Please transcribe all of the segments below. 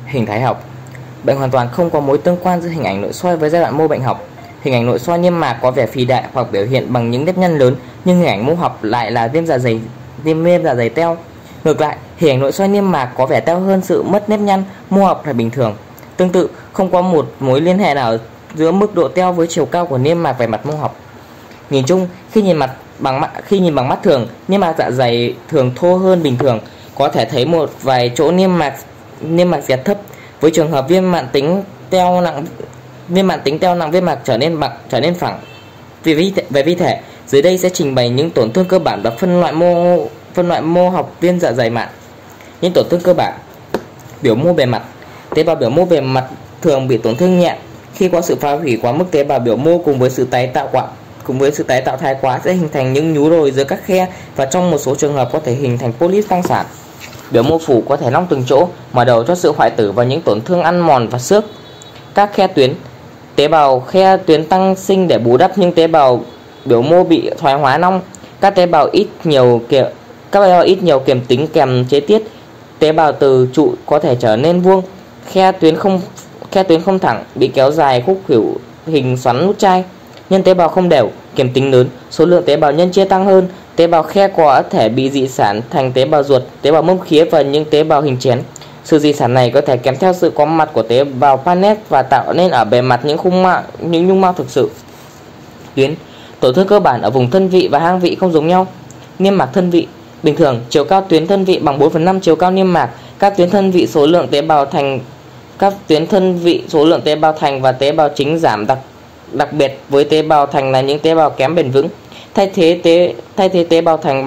Hình thái học. Bệnh hoàn toàn không có mối tương quan giữa hình ảnh nội soi với giai đoạn mô bệnh học. Hình ảnh nội soi niêm mạc có vẻ phì đại hoặc biểu hiện bằng những nếp nhăn lớn, nhưng hình ảnh mô học lại là viêm dạ dày teo. Ngược lại, hình ảnh nội soi niêm mạc có vẻ teo hơn sự mất nếp nhăn, mô học là bình thường. Tương tự, không có một mối liên hệ nào giữa mức độ teo với chiều cao của niêm mạc về mặt mô học. Nhìn chung, khi nhìn bằng mắt thường, niêm mạc dạ dày thường thô hơn bình thường, có thể thấy một vài chỗ niêm mạc dẹt thấp. Với trường hợp viêm mãn tính teo nặng viêm mạc trở nên phẳng. Về vi thể, dưới đây sẽ trình bày những tổn thương cơ bản và phân loại mô học viêm dạ dày mạn. Những tổn thương cơ bản. Biểu mô bề mặt. Tế bào biểu mô bề mặt thường bị tổn thương nhẹ. Khi có sự phá hủy quá mức tế bào biểu mô cùng với sự tái tạo thai quá sẽ hình thành những nhú đồi giữa các khe, và trong một số trường hợp có thể hình thành polyp tăng sản. Biểu mô phủ có thể long từng chỗ, mở đầu cho sự hoại tử và những tổn thương ăn mòn và xước. Các khe tuyến. Tế bào khe tuyến tăng sinh để bù đắp những tế bào biểu mô bị thoái hóa nong. Các tế bào ít nhiều kiềm tính kèm chế tiết. Tế bào từ trụ có thể trở nên vuông. Khe tuyến không thẳng, bị kéo dài khúc khuỷu hình xoắn nút chai. Nhân tế bào không đều, kiềm tính lớn, số lượng tế bào nhân chia tăng hơn. Tế bào khe có thể bị dị sản thành tế bào ruột, tế bào mâm khía và những tế bào hình chén. Sự dị sản này có thể kèm theo sự có mặt của tế bào Paneth và tạo nên ở bề mặt những nhung mao thực sự. Tuyến. Tổn thương cơ bản ở vùng thân vị và hang vị không giống nhau. Niêm mạc thân vị. Bình thường, chiều cao tuyến thân vị bằng 4/5 chiều cao niêm mạc. Các tuyến thân vị số lượng tế bào thành và tế bào chính giảm, đặc biệt với tế bào thành là những tế bào kém bền vững. Thay thế tế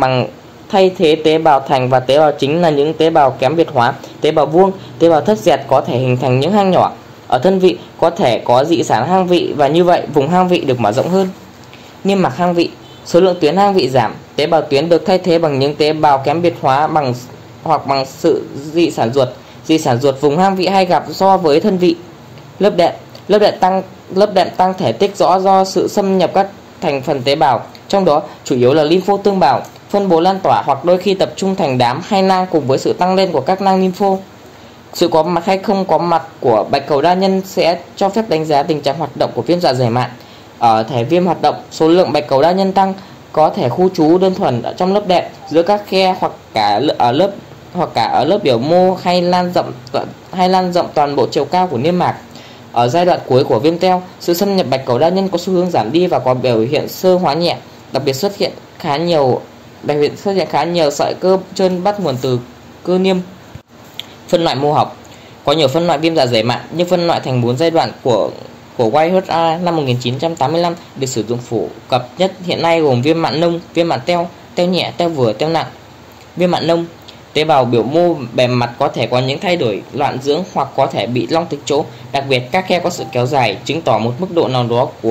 bào thành và tế bào chính là những tế bào kém biệt hóa, tế bào vuông, tế bào thất dẹt có thể hình thành những hang nhỏ. Ở thân vị có thể có dị sản hang vị, và như vậy vùng hang vị được mở rộng hơn. Niêm mạc hang vị. Số lượng tuyến hang vị giảm, tế bào tuyến được thay thế bằng những tế bào kém biệt hóa bằng sự dị sản ruột. Dị sản ruột vùng hang vị hay gặp so với thân vị. Lớp đệm tăng thể tích rõ do sự xâm nhập các thành phần tế bào, trong đó chủ yếu là lympho tương bào, phân bố lan tỏa hoặc đôi khi tập trung thành đám hay nang cùng với sự tăng lên của các nang lympho. Sự có mặt hay không có mặt của bạch cầu đa nhân sẽ cho phép đánh giá tình trạng hoạt động của viêm dạ dày mạn. Ở thể viêm hoạt động, số lượng bạch cầu đa nhân tăng, có thể khu trú đơn thuần ở trong lớp đệm, giữa các khe hoặc cả ở lớp biểu mô hay lan rộng toàn bộ chiều cao của niêm mạc. Ở giai đoạn cuối của viêm teo, sự xâm nhập bạch cầu đa nhân có xu hướng giảm đi và có biểu hiện sơ hóa nhẹ, đặc biệt xuất hiện khá nhiều sợi cơ trơn bắt nguồn từ cơ niêm. Phân loại mô học. Có nhiều phân loại viêm dạ dày mạn, nhưng phân loại thành 4 giai đoạn của Whitehead năm 1985 được sử dụng phổ cập nhất hiện nay gồm viêm mạn nông, viêm mạn teo, teo nhẹ, teo vừa, teo nặng. Viêm mạn nông. Tế bào biểu mô bề mặt có thể có những thay đổi loạn dưỡng hoặc có thể bị long tịch chỗ, đặc biệt các khe có sự kéo dài, chứng tỏ một mức độ nào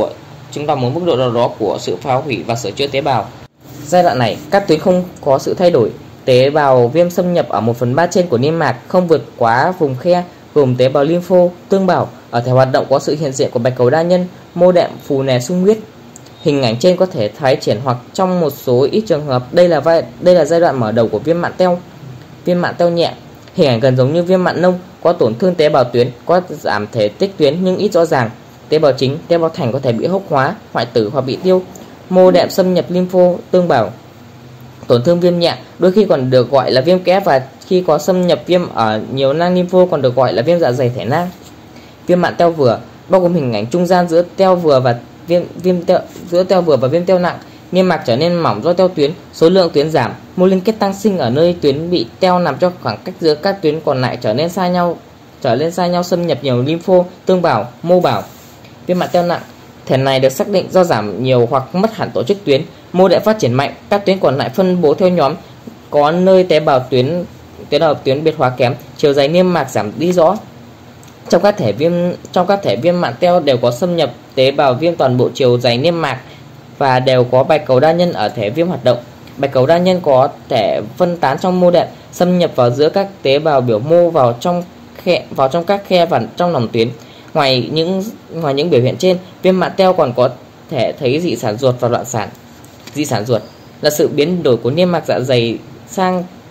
đó của sự phá hủy và sửa chữa tế bào. Giai đoạn này, các tuyến không có sự thay đổi. Tế bào viêm xâm nhập ở 1/3 trên của niêm mạc, không vượt quá vùng khe, gồm tế bào lympho tương bào. Ở thể hoạt động có sự hiện diện của bạch cầu đa nhân, mô đệm phù nề sung huyết. Hình ảnh trên có thể thái triển hoặc trong một số ít trường hợp đây là giai đoạn mở đầu của viêm mạn teo. Viêm mạn teo nhẹ. Hình ảnh gần giống như viêm mạn nông, có tổn thương tế bào tuyến, có giảm thể tích tuyến nhưng ít rõ ràng. Tế bào chính, tế bào thành có thể bị hốc hóa, hoại tử hoặc bị tiêu. Mô đệm xâm nhập lympho tương bào. Tổn thương viêm nhẹ, đôi khi còn được gọi là viêm kẽ, và khi có xâm nhập viêm ở nhiều nang lympho còn được gọi là viêm dạ dày thể nang. Viêm mạn teo vừa, bao gồm hình ảnh trung gian giữa teo vừa và viêm teo nặng. Niêm mạc trở nên mỏng do teo tuyến, số lượng tuyến giảm, mô liên kết tăng sinh ở nơi tuyến bị teo làm cho khoảng cách giữa các tuyến còn lại trở nên xa nhau, xâm nhập nhiều lympho tương bào, mô bào. Viêm mạn teo nặng. Thể này được xác định do giảm nhiều hoặc mất hẳn tổ chức tuyến, mô đệm phát triển mạnh, các tuyến còn lại phân bố theo nhóm, có nơi tế bào tuyến biệt hóa kém, chiều dài niêm mạc giảm đi rõ. Trong các thể viêm mạn teo đều có xâm nhập tế bào viêm toàn bộ chiều dài niêm mạc và đều có bạch cầu đa nhân ở thể viêm hoạt động. Bạch cầu đa nhân có thể phân tán trong mô đệm, xâm nhập vào giữa các tế bào biểu mô vào trong các khe và trong lòng tuyến. Ngoài những biểu hiện trên, viêm mạn teo còn có thể thấy dị sản ruột và loạn sản. Dị sản ruột là sự biến đổi của niêm mạc dạ dày sang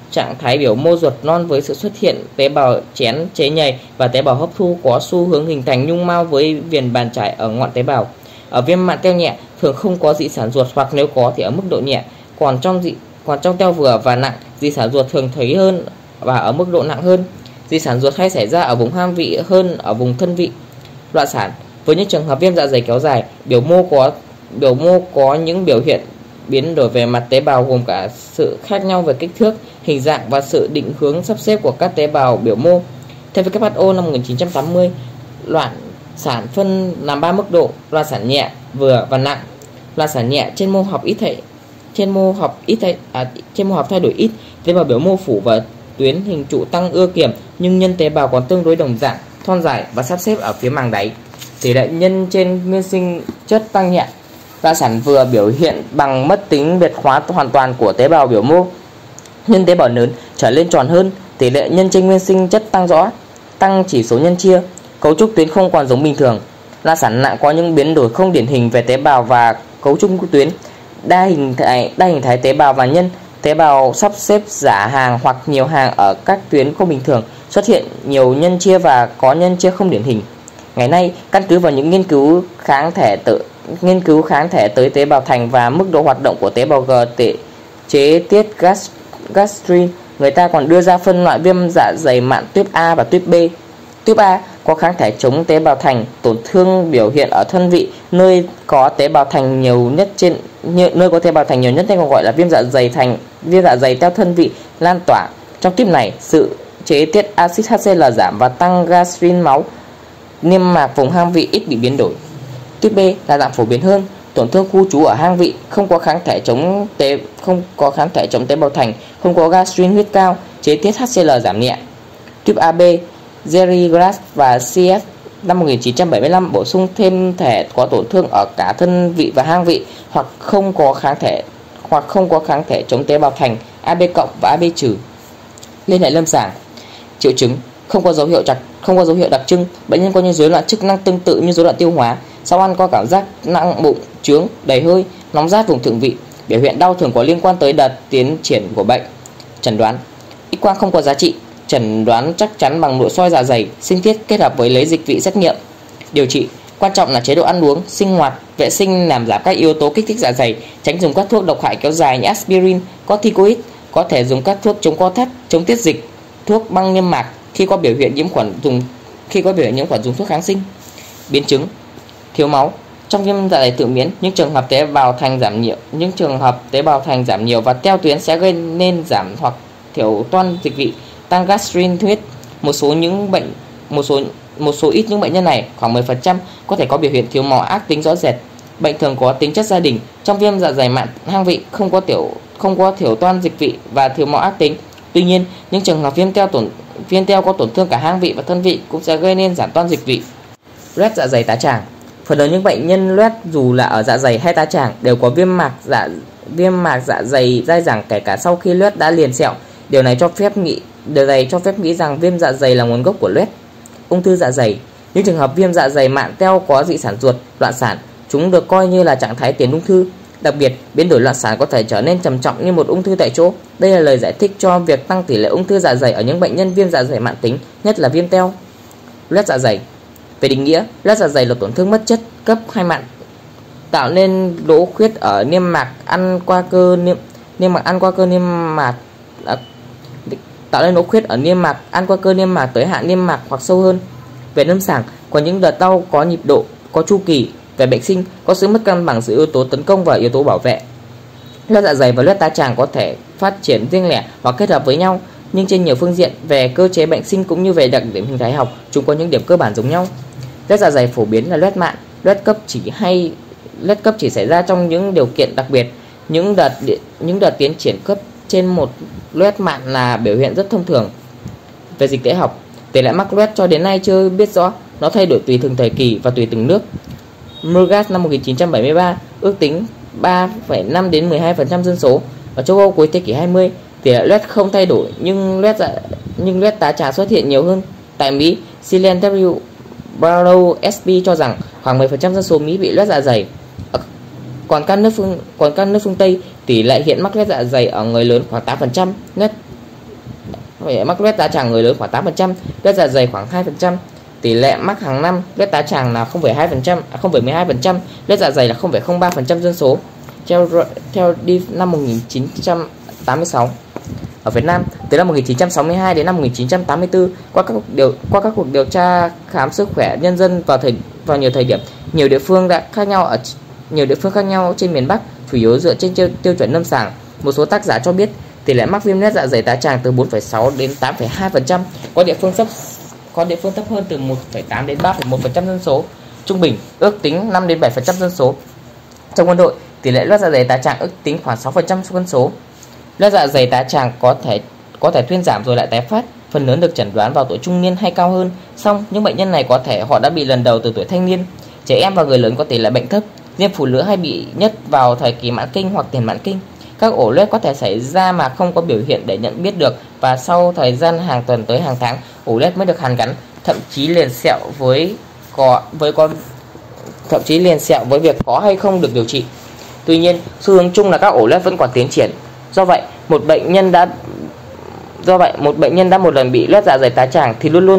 trạng thái biểu mô ruột non với sự xuất hiện tế bào chén chế nhầy và tế bào hấp thu có xu hướng hình thành nhung mao với viền bàn trải ở ngọn tế bào. Ở viêm mạn teo nhẹ thường không có dị sản ruột, hoặc nếu có thì ở mức độ nhẹ. Còn trong teo vừa và nặng, dị sản ruột thường thấy hơn và ở mức độ nặng hơn. Dị sản ruột hay xảy ra ở vùng ham vị hơn ở vùng thân vị. Loạn sản. Với những trường hợp viêm dạ dày kéo dài, biểu mô có những biểu hiện biến đổi về mặt tế bào gồm cả sự khác nhau về kích thước, hình dạng và sự định hướng sắp xếp của các tế bào biểu mô. Theo WHO năm 1980, loạn sản phân làm 3 mức độ: loạn sản nhẹ, vừa và nặng. Loạn sản nhẹ trên mô học thay đổi ít, tế bào biểu mô phủ và tuyến hình trụ tăng ưa kiềm, nhưng nhân tế bào còn tương đối đồng dạng, thon dài và sắp xếp ở phía màng đáy. Tỷ lệ nhân trên nguyên sinh chất tăng nhẹ. Loạn sản vừa biểu hiện bằng mất tính biệt hóa hoàn toàn của tế bào biểu mô, nhân tế bào lớn trở lên tròn hơn, tỷ lệ nhân trên nguyên sinh chất tăng rõ, tăng chỉ số nhân chia, cấu trúc tuyến không còn giống bình thường. Loạn sản nặng có những biến đổi không điển hình về tế bào và cấu trúc tuyến, đa hình thái tế bào và nhân. Tế bào sắp xếp giả hàng hoặc nhiều hàng ở các tuyến không bình thường, xuất hiện nhiều nhân chia và có nhân chia không điển hình. Ngày nay, căn cứ vào những nghiên cứu kháng thể tới tế bào thành và mức độ hoạt động của tế bào G chế tiết gastrin, người ta còn đưa ra phân loại viêm dạ dày mạn tuyếp A và tuyếp B. Tuyếp A có kháng thể chống tế bào thành, tổn thương biểu hiện ở thân vị, nơi có tế bào thành nhiều nhất nên còn gọi là viêm dạ dày theo thân vị lan tỏa. Trong tuyếp này, sự chế tiết axit HCl giảm và tăng gastrin máu, niêm mạc vùng hang vị ít bị biến đổi. Tuyếp B là dạng phổ biến hơn, tổn thương khu trú ở hang vị, không có kháng thể chống tế bào thành, không có gastrin huyết cao, chế tiết HCl giảm nhẹ. Tuyếp AB, Jerry Grass và CF năm 1975 bổ sung thêm thể có tổn thương ở cả thân vị và hang vị, hoặc không có kháng thể chống tế bào thành, AB cộng và AB trừ. Liên hệ lâm sàng. Triệu chứng: không có dấu hiệu đặc trưng, bệnh nhân có những rối loạn chức năng tương tự như rối loạn tiêu hóa. Sau ăn có cảm giác nặng bụng, chướng, đầy hơi, nóng rát vùng thượng vị. Biểu hiện đau thường có liên quan tới đợt tiến triển của bệnh. Chẩn đoán: X quang không có giá trị, chẩn đoán chắc chắn bằng nội soi dạ dày, sinh thiết kết hợp với lấy dịch vị xét nghiệm. Điều trị: quan trọng là chế độ ăn uống, sinh hoạt, vệ sinh làm giảm các yếu tố kích thích dạ dày, tránh dùng các thuốc độc hại kéo dài như aspirin, corticoid, có thể dùng các thuốc chống co thắt, chống tiết dịch, thuốc băng niêm mạc. Khi có biểu hiện nhiễm khuẩn dùng thuốc kháng sinh. Biến chứng: thiếu máu. Trong viêm dạ dày tự miễn, những trường hợp tế bào thành giảm nhiều và teo tuyến sẽ gây nên giảm hoặc thiểu toan dịch vị, tăng gastrin huyết. Một số ít những bệnh nhân này, khoảng 10%, có thể có biểu hiện thiếu máu ác tính rõ rệt. Bệnh thường có tính chất gia đình. Trong viêm dạ dày mạn hang vị không có thiểu toan dịch vị và thiếu máu ác tính. Tuy nhiên, những trường hợp viêm teo có tổn thương cả hang vị và thân vị cũng sẽ gây nên giảm toan dịch vị. Loét dạ dày tá tràng. Phần lớn những bệnh nhân loét dù là ở dạ dày hay tá tràng đều có viêm mạc dạ dày dai dẳng kể cả sau khi loét đã liền sẹo. Điều này cho phép nghĩ rằng viêm dạ dày là nguồn gốc của loét. Ung thư dạ dày. Những trường hợp viêm dạ dày mạn teo có dị sản ruột, loạn sản, chúng được coi như là trạng thái tiền ung thư. Đặc biệt, biến đổi loạn sản có thể trở nên trầm trọng như một ung thư tại chỗ. Đây là lời giải thích cho việc tăng tỷ lệ ung thư dạ dày ở những bệnh nhân viêm dạ dày mạn tính, nhất là viêm teo. Loét dạ dày. Về định nghĩa, loét dạ dày là tổn thương mất chất cấp 2 mạn, tạo nên lỗ khuyết ở niêm mạc ăn qua cơ niêm mạc tới hạn niêm mạc hoặc sâu hơn. Về lâm sàng, có những đợt đau có nhịp độ, có chu kỳ. Về bệnh sinh, có sự mất cân bằng giữa yếu tố tấn công và yếu tố bảo vệ. Loét dạ dày và loét tá tràng có thể phát triển riêng lẻ hoặc kết hợp với nhau, nhưng trên nhiều phương diện, về cơ chế bệnh sinh cũng như về đặc điểm hình thái học, chúng có những điểm cơ bản giống nhau. Loét dạ dày phổ biến là loét mạn, loét cấp chỉ xảy ra trong những điều kiện đặc biệt. Những đợt tiến triển cấp trên một loét mạn là biểu hiện rất thông thường. Về dịch tễ học, tỷ lệ mắc loét cho đến nay chưa biết rõ, nó thay đổi tùy từng thời kỳ và tùy từng nước. Murgas năm 1973 ước tính 3,5 đến 12% dân số. Ở châu Âu cuối thế kỷ 20, tỷ lệ loét không thay đổi nhưng loét tá tràng xuất hiện nhiều hơn. Tại Mỹ, Cillian W. Barrow SP cho rằng khoảng 10% dân số Mỹ bị loét dạ dày. Còn các nước phương Tây, tỷ lệ hiện mắc loét dạ dày ở người lớn khoảng 8%, mắc loét tá tràng người lớn khoảng 8%, loét dạ dày khoảng 2%. Tỷ lệ mắc hàng năm loét tá tràng là 0,12%, loét dạ dày là 0,03% dân số. Theo đi năm 1986. Ở Việt Nam, từ năm 1962 đến năm 1984, qua các cuộc điều tra khám sức khỏe nhân dân vào nhiều thời điểm, nhiều địa phương khác nhau trên miền Bắc, chủ yếu dựa trên tiêu chuẩn lâm sàng. Một số tác giả cho biết tỷ lệ mắc viêm loét dạ dày tá tràng từ 4,6 đến 8,2%, có địa phương thấp hơn từ 1,8 đến 3,1% dân số. Trung bình ước tính 5 đến 7% dân số. Trong quân đội, tỷ lệ loét dạ dày tá tràng ước tính khoảng 6% dân số. Loét dạ dày tá tràng có thể thuyên giảm rồi lại tái phát, phần lớn được chẩn đoán vào tuổi trung niên hay cao hơn. Song những bệnh nhân này có thể họ đã bị lần đầu từ tuổi thanh niên. Trẻ em và người lớn có tỷ lệ bệnh thấp. Riêng phụ nữ hay bị nhất vào thời kỳ mãn kinh hoặc tiền mãn kinh. Các ổ loét có thể xảy ra mà không có biểu hiện để nhận biết được, và sau thời gian hàng tuần tới hàng tháng, ổ loét mới được hàn gắn, thậm chí liền sẹo với việc có hay không được điều trị. Tuy nhiên, xu hướng chung là các ổ loét vẫn còn tiến triển. Do vậy, một bệnh nhân đã một lần bị loét dạ dày tá tràng thì luôn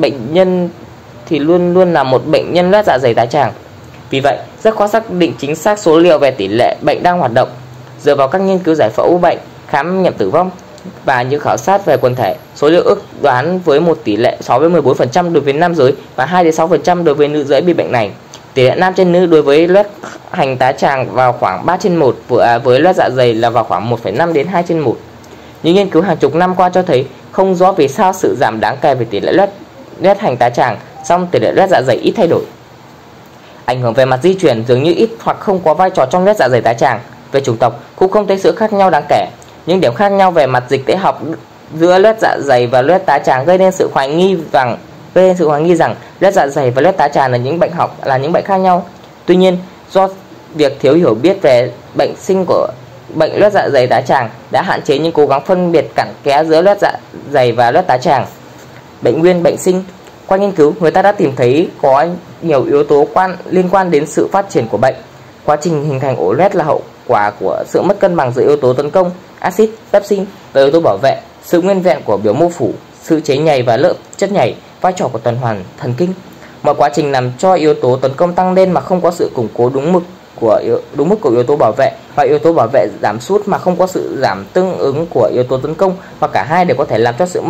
luôn là một bệnh nhân loét dạ dày tá tràng. Vì vậy, rất khó xác định chính xác số liệu về tỷ lệ bệnh đang hoạt động. Dựa vào các nghiên cứu giải phẫu bệnh, khám nghiệm tử vong và những khảo sát về quần thể, số liệu ước đoán với một tỷ lệ 6 đến 14% đối với nam giới và 2 đến 6% đối với nữ giới bị bệnh này. Tỷ lệ nam trên nữ đối với loét hành tá tràng vào khoảng 3/1, với loét dạ dày là vào khoảng 1,5 đến 2/1. Những nghiên cứu hàng chục năm qua cho thấy không rõ vì sao sự giảm đáng kể về tỷ lệ loét hành tá tràng, song tỷ lệ loét dạ dày ít thay đổi. Ảnh hưởng về mặt di truyền dường như ít hoặc không có vai trò trong loét dạ dày tá tràng. Về chủng tộc cũng không thấy sự khác nhau đáng kể. Những điểm khác nhau về mặt dịch tễ học giữa loét dạ dày và loét tá tràng gây nên sự hoài nghi rằng loét dạ dày và loét tá tràng là những bệnh khác nhau. Tuy nhiên, do việc thiếu hiểu biết về bệnh sinh của bệnh loét dạ dày tá tràng đã hạn chế những cố gắng phân biệt cặn kẽ giữa loét dạ dày và loét tá tràng. Bệnh nguyên, bệnh sinh. Qua nghiên cứu, người ta đã tìm thấy có nhiều yếu tố liên quan đến sự phát triển của bệnh. Quá trình hình thành ổ loét là hậu quả của sự mất cân bằng giữa yếu tố tấn công, axit, pepsin, và yếu tố bảo vệ, sự nguyên vẹn của biểu mô phủ, sự chế nhầy và lớp chất nhầy, vai trò của tuần hoàn thần kinh. Mọi quá trình làm cho yếu tố tấn công tăng lên mà không có sự củng cố đúng mức của yếu tố bảo vệ, và yếu tố bảo vệ giảm sút mà không có sự giảm tương ứng của yếu tố tấn công, hoặc cả hai đều có thể làm cho sự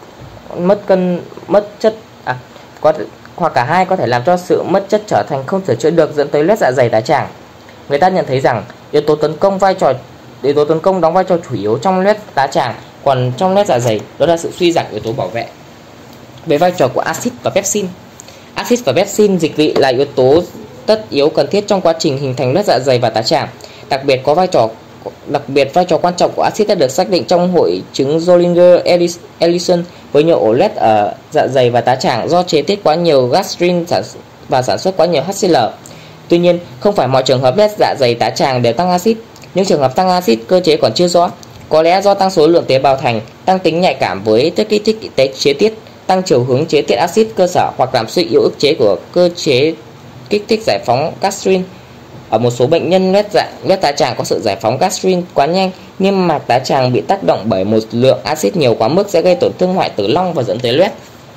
mất chất trở thành không sửa chữa được, dẫn tới loét dạ dày tá tràng. Người ta nhận thấy rằng yếu tố tấn công đóng vai trò chủ yếu trong loét tá tràng, còn trong loét dạ dày đó là sự suy giảm yếu tố bảo vệ. Về vai trò của axit và pepsin. Axit và pepsin dịch vị là yếu tố tất yếu cần thiết trong quá trình hình thành loét dạ dày và tá tràng. Đặc biệt vai trò quan trọng của axit đã được xác định trong hội chứng Zollinger-Ellison với nhiều ổ loét ở dạ dày và tá tràng do chế tiết quá nhiều gastrin và sản xuất quá nhiều HCl. Tuy nhiên, không phải mọi trường hợp loét dạ dày tá tràng đều tăng axit. Những trường hợp tăng axit cơ chế còn chưa rõ, có lẽ do tăng số lượng tế bào thành, tăng tính nhạy cảm với chất kích thích chế tiết, tăng chiều hướng chế tiết axit cơ sở, hoặc làm suy yếu ức chế của cơ chế kích thích giải phóng gastrin. Ở một số bệnh nhân loét tá tràng có sự giải phóng gastrin quá nhanh, niêm mạc tá tràng bị tác động bởi một lượng axit nhiều quá mức sẽ gây tổn thương hoại tử long và dẫn tới loét.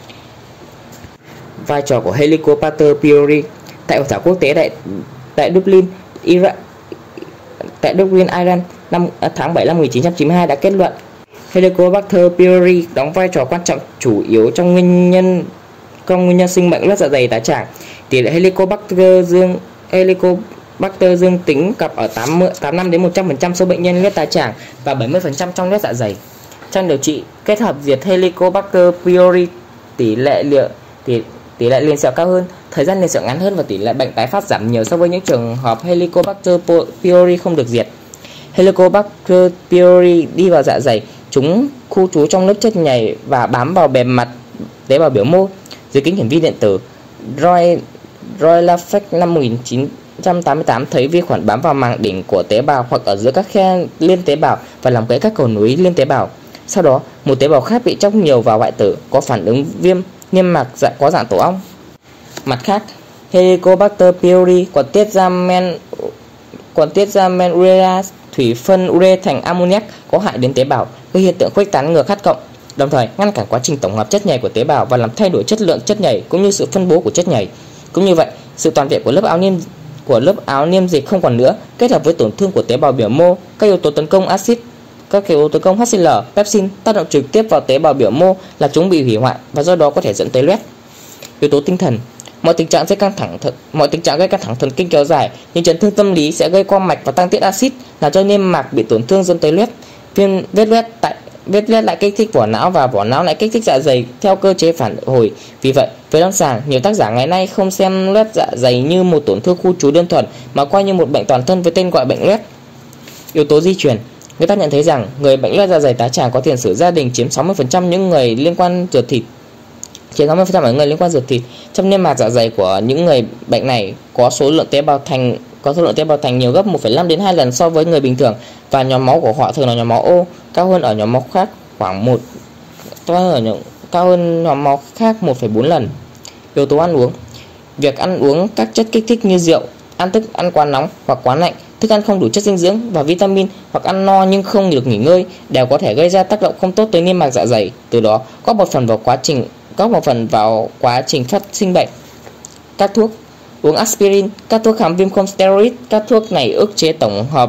Vai trò của Helicobacter pylori. Tại hội thảo quốc tế tại Dublin, Iran, tháng 7 năm 1992 đã kết luận Helicobacter pylori đóng vai trò quan trọng chủ yếu trong nguyên nhân sinh bệnh loét dạ dày tá tràng. Tỷ lệ Helicobacter dương tính gặp ở 85 đến 100% số bệnh nhân loét tá tràng và 70% trong loét dạ dày. Trong điều trị kết hợp diệt Helicobacter pylori, tỷ lệ liền sẹo cao hơn, thời gian liền sẹo ngắn hơn và tỷ lệ bệnh tái phát giảm nhiều so với những trường hợp Helicobacter pylori không được diệt. Helicobacter pylori đi vào dạ dày, chúng khu trú trong lớp chất nhầy và bám vào bề mặt tế bào biểu mô. Dưới kính hiển vi điện tử, Roy Lafayette năm 1988 thấy vi khuẩn bám vào màng đỉnh của tế bào hoặc ở giữa các khe liên tế bào và làm gãy các cầu nối liên tế bào. Sau đó, một tế bào khác bị chóc nhiều vào hoại tử, có phản ứng viêm niêm mạc có dạng tổ ong. Mặt khác, Helicobacter pylori còn tiết ra men urea, thủy phân ure thành ammoniac có hại đến tế bào, gây hiện tượng khuếch tán ngừa khát cộng. đồng thời ngăn cản quá trình tổng hợp chất nhầy của tế bào và làm thay đổi chất lượng chất nhầy cũng như sự phân bố của chất nhầy. Cũng như vậy, sự toàn vẹn của lớp áo niêm dịch không còn nữa, kết hợp với tổn thương của tế bào biểu mô, các yếu tố tấn công HCl, pepsin tác động trực tiếp vào tế bào biểu mô là chúng bị hủy hoại và do đó có thể dẫn tới loét. Yếu tố tinh thần. Mọi tình trạng gây căng thẳng thần kinh kéo dài như chấn thương tâm lý sẽ gây co mạch và tăng tiết axit, làm cho niêm mạc bị tổn thương dẫn tới loét. Vết loét lại kích thích vỏ não và vỏ não lại kích thích dạ dày theo cơ chế phản hồi. Vì vậy, về lâm sàng, nhiều tác giả ngày nay không xem loét dạ dày như một tổn thương khu trú đơn thuần mà coi như một bệnh toàn thân với tên gọi bệnh loét. Yếu tố di truyền. Người ta nhận thấy rằng người bệnh loét dạ dày tá tràng có tiền sử gia đình chiếm 60% những người liên quan ruột thịt. Trong niêm mạc dạ dày của những người bệnh này có số lượng tế bào thành nhiều gấp 1,5 đến 2 lần so với người bình thường, và nhóm máu của họ thường là nhóm máu O, cao hơn ở nhóm máu khác 1,4 lần. Yếu tố ăn uống. Việc ăn uống các chất kích thích như rượu, thức ăn quá nóng hoặc quá lạnh, thức ăn không đủ chất dinh dưỡng và vitamin, hoặc ăn no nhưng không được nghỉ ngơi đều có thể gây ra tác động không tốt tới niêm mạc dạ dày, từ đó góp một phần vào quá trình phát sinh bệnh. Các thuốc. Uống aspirin, các thuốc kháng viêm không steroid. Các thuốc này ức chế tổng hợp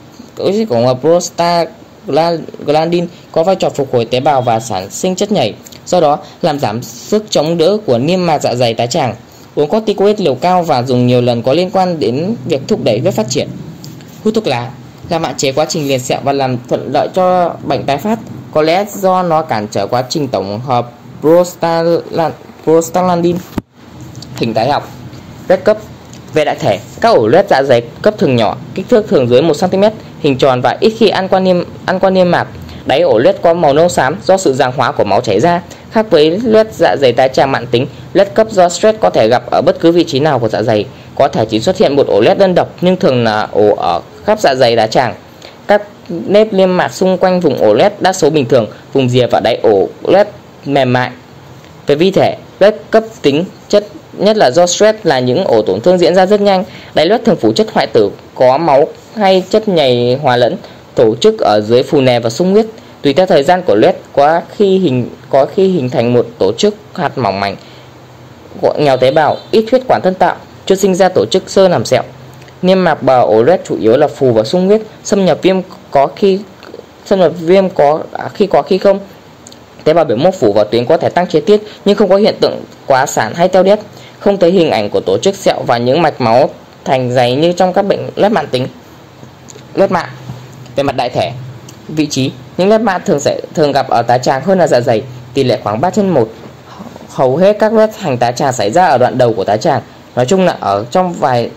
prostaglandin có vai trò phục hồi tế bào và sản sinh chất nhầy, do đó làm giảm sức chống đỡ của niêm mạc dạ dày tá tràng. Uống corticoid liều cao và dùng nhiều lần có liên quan đến việc thúc đẩy vết phát triển. Hút thuốc lá làm hạn chế quá trình liền sẹo và làm thuận lợi cho bệnh tái phát, có lẽ do nó cản trở quá trình tổng hợp prostaglandin. Hình tái học. Loét cấp. Về đại thể, các ổ loét dạ dày cấp thường nhỏ, kích thước thường dưới 1 cm, hình tròn và ít khi ăn qua niêm mạc. Đáy ổ loét có màu nâu xám do sự giang hóa của máu chảy ra. Khác với loét dạ dày tá tràng mãn tính, loét cấp do stress có thể gặp ở bất cứ vị trí nào của dạ dày. Có thể chỉ xuất hiện một ổ loét đơn độc nhưng thường là ổ ở khắp dạ dày tá tràng. Các nếp niêm mạc xung quanh vùng ổ loét đa số bình thường, vùng rìa và đáy ổ loét mềm mại. Về vi thể, loét cấp tính chất nhất là do stress là những ổ tổn thương diễn ra rất nhanh. Đáy loét thường phủ chất hoại tử có máu hay chất nhầy hòa lẫn, tổ chức ở dưới phù nề và sung huyết. Tùy theo thời gian của loét, có khi hình thành một tổ chức hạt mỏng mảnh, nghèo tế bào, ít huyết quản thân tạo, chưa sinh ra tổ chức xơ làm sẹo. Niêm mạc bờ ổ loét chủ yếu là phù và sung huyết. Xâm nhập viêm có khi không. Tế bào biểu mô phủ và tuyến có thể tăng chế tiết nhưng không có hiện tượng quá sản hay teo điếc. Không thấy hình ảnh của tổ chức sẹo và những mạch máu thành dày như trong các bệnh loét mãn tính. Loét mạn. Về mặt đại thể, vị trí, những loét mạn thường gặp ở tá tràng hơn là dạ dày, tỷ lệ khoảng 3/1. Hầu hết các loét hành tá tràng xảy ra ở đoạn đầu của tá tràng, nói chung ở trong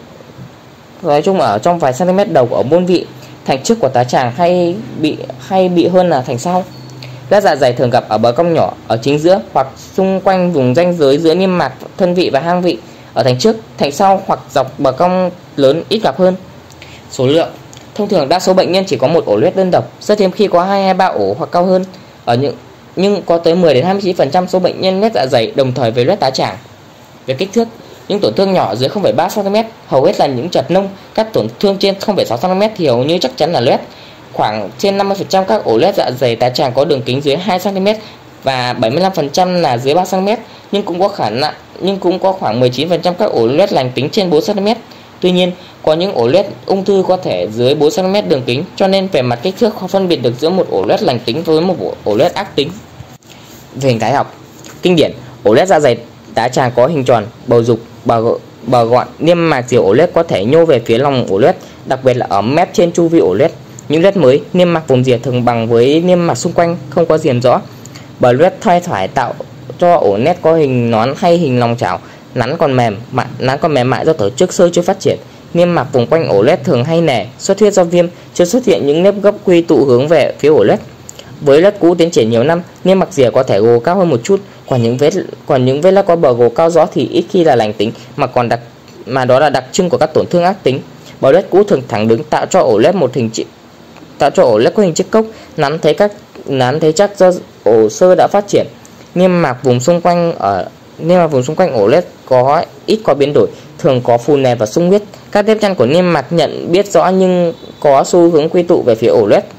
vài cm đầu ở môn vị. Thành trước của tá tràng hay bị hơn là thành sau. Loét dạ dày thường gặp ở bờ cong nhỏ, ở chính giữa hoặc xung quanh vùng ranh giới giữa niêm mạc thân vị và hang vị, ở thành trước, thành sau hoặc dọc bờ cong lớn ít gặp hơn. Số lượng. Thông thường đa số bệnh nhân chỉ có một ổ loét đơn độc, rất hiếm khi có 2 hay 3 ổ hoặc cao hơn. Nhưng có tới 10 đến 29% số bệnh nhân loét dạ dày đồng thời với loét tá tràng. Về kích thước, những tổn thương nhỏ dưới 0,3 cm hầu hết là những chật nông, các tổn thương trên 0,6 cm thì hầu như chắc chắn là loét. Khoảng trên 50% các ổ loét dạ dày tá tràng có đường kính dưới 2 cm và 75% là dưới 3 cm, nhưng cũng có khoảng 19% các ổ loét lành tính trên 4 cm. Tuy nhiên, có những ổ loét ung thư có thể dưới 4 cm đường kính, cho nên về mặt kích thước khó phân biệt được giữa một ổ loét lành tính với một ổ loét ác tính. Về hình thái học, kinh điển, ổ loét dạ dày tá tràng có hình tròn, bầu dục, bờ gọn, niêm mạc rìa ổ loét có thể nhô về phía lòng ổ loét, đặc biệt là ở mép trên chu vi ổ loét. Những loét mới, niêm mạc vùng rìa thường bằng với niêm mạc xung quanh, không có diền rõ. Bờ loét thoai thoải tạo cho ổ loét có hình nón hay hình lòng chảo, nắn còn mềm mại do tổ chức xơ chưa phát triển. Niêm mạc vùng quanh ổ loét thường hay nẻ, xuất huyết do viêm, chưa xuất hiện những nếp gấp quy tụ hướng về phía ổ loét. Với loét cũ tiến triển nhiều năm, niêm mạc rìa có thể gồ cao hơn một chút, còn những vết loét có bờ gồ cao rõ thì ít khi là lành tính, mà đó là đặc trưng của các tổn thương ác tính. Bờ loét cũ thường thẳng đứng tạo cho ổ loét có hình chiếc cốc, nắn thấy chắc do ổ xơ đã phát triển. Niêm mạc vùng xung quanh ổ loét ít có biến đổi, thường có phù nề và sung huyết. Các nếp nhăn của niêm mạc nhận biết rõ nhưng có xu hướng quy tụ về phía ổ loét.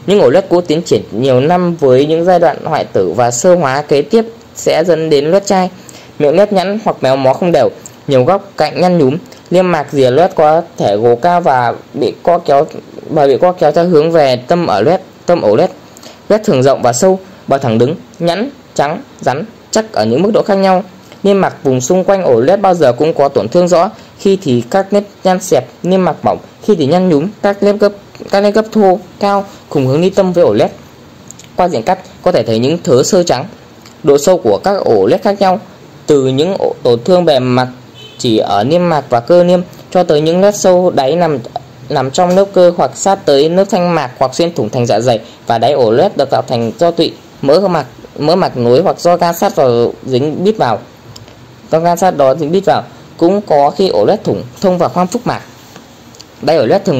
Những ổ loét cũ tiến triển nhiều năm với những giai đoạn hoại tử và sơ hóa kế tiếp sẽ dẫn đến loét chai. Miệng loét nhẵn hoặc méo mó không đều, nhiều góc cạnh nhăn nhúm. Niêm mạc rìa loét có thể gồ cao và bị co kéo theo hướng về tâm ổ loét. Loét thường rộng và sâu, bờ thẳng đứng, nhẵn, trắng, rắn, chắc ở những mức độ khác nhau. Niêm mạc vùng xung quanh ổ loét bao giờ cũng có tổn thương rõ, khi thì các nếp nhăn xẹp, niêm mạc mỏng, khi thì nhăn nhúm, các nếp gấp thô, cao cùng hướng đi tâm với ổ loét. Qua diện cắt có thể thấy những thớ xơ trắng. Độ sâu của các ổ loét khác nhau, từ những tổn thương bề mặt chỉ ở niêm mạc và cơ niêm cho tới những loét sâu đáy nằm trong lớp cơ hoặc sát tới lớp thanh mạc hoặc xuyên thủng thành dạ dày và đáy ổ loét được tạo thành do tụy, mỡ mạc nối hoặc do gan sát vào dính bít vào. Do gan sát đó dính bít vào. Cũng có khi ổ loét thủng thông vào khoang phúc mạc. Đáy ổ loét thường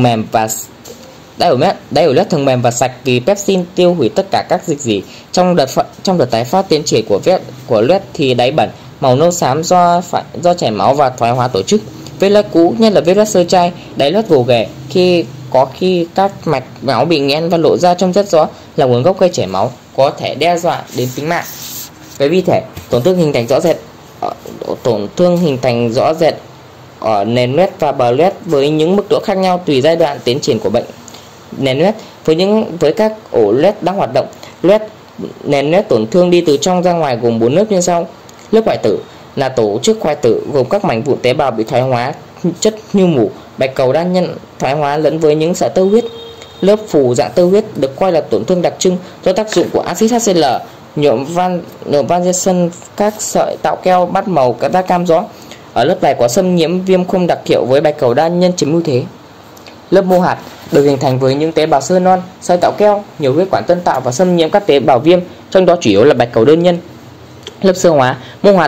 mềm và sạch vì pepsin tiêu hủy tất cả các dịch dỉ. Trong đợt tái phát tiến triển của loét thì đáy bẩn, màu nâu xám do chảy máu và thoái hóa tổ chức. Vết loét cũ, nhất là vết loét sơ chai, đáy loét gồ ghề, có khi các mạch máu bị nghẽn và lộ ra trông rất rõ là nguồn gốc gây chảy máu, có thể đe dọa đến tính mạng. Về vi thể, tổn thương hình thành rõ rệt ở nền loét và bờ loét với những mức độ khác nhau tùy giai đoạn tiến triển của bệnh. Nền loét với các ổ loét đang hoạt động, nền loét tổn thương đi từ trong ra ngoài gồm 4 lớp như sau. Lớp hoại tử là tổ chức hoại tử gồm các mảnh vụn tế bào bị thoái hóa, chất như mủ, bạch cầu đa nhân thoái hóa lẫn với những sợi tơ huyết. Lớp phủ dạng tơ huyết được coi là tổn thương đặc trưng do tác dụng của axit HCl, nhuộm van Janssen, các sợi tạo keo bắt màu các da cam rõ. Ở lớp này có xâm nhiễm viêm không đặc hiệu với bạch cầu đa nhân chiếm ưu thế. Lớp mô hạt được hình thành với những tế bào sơ non, sợi tạo keo, nhiều huyết quản tân tạo và xâm nhiễm các tế bào viêm, trong đó chủ yếu là bạch cầu đơn nhân. Lớp sơ hóa, mô hạt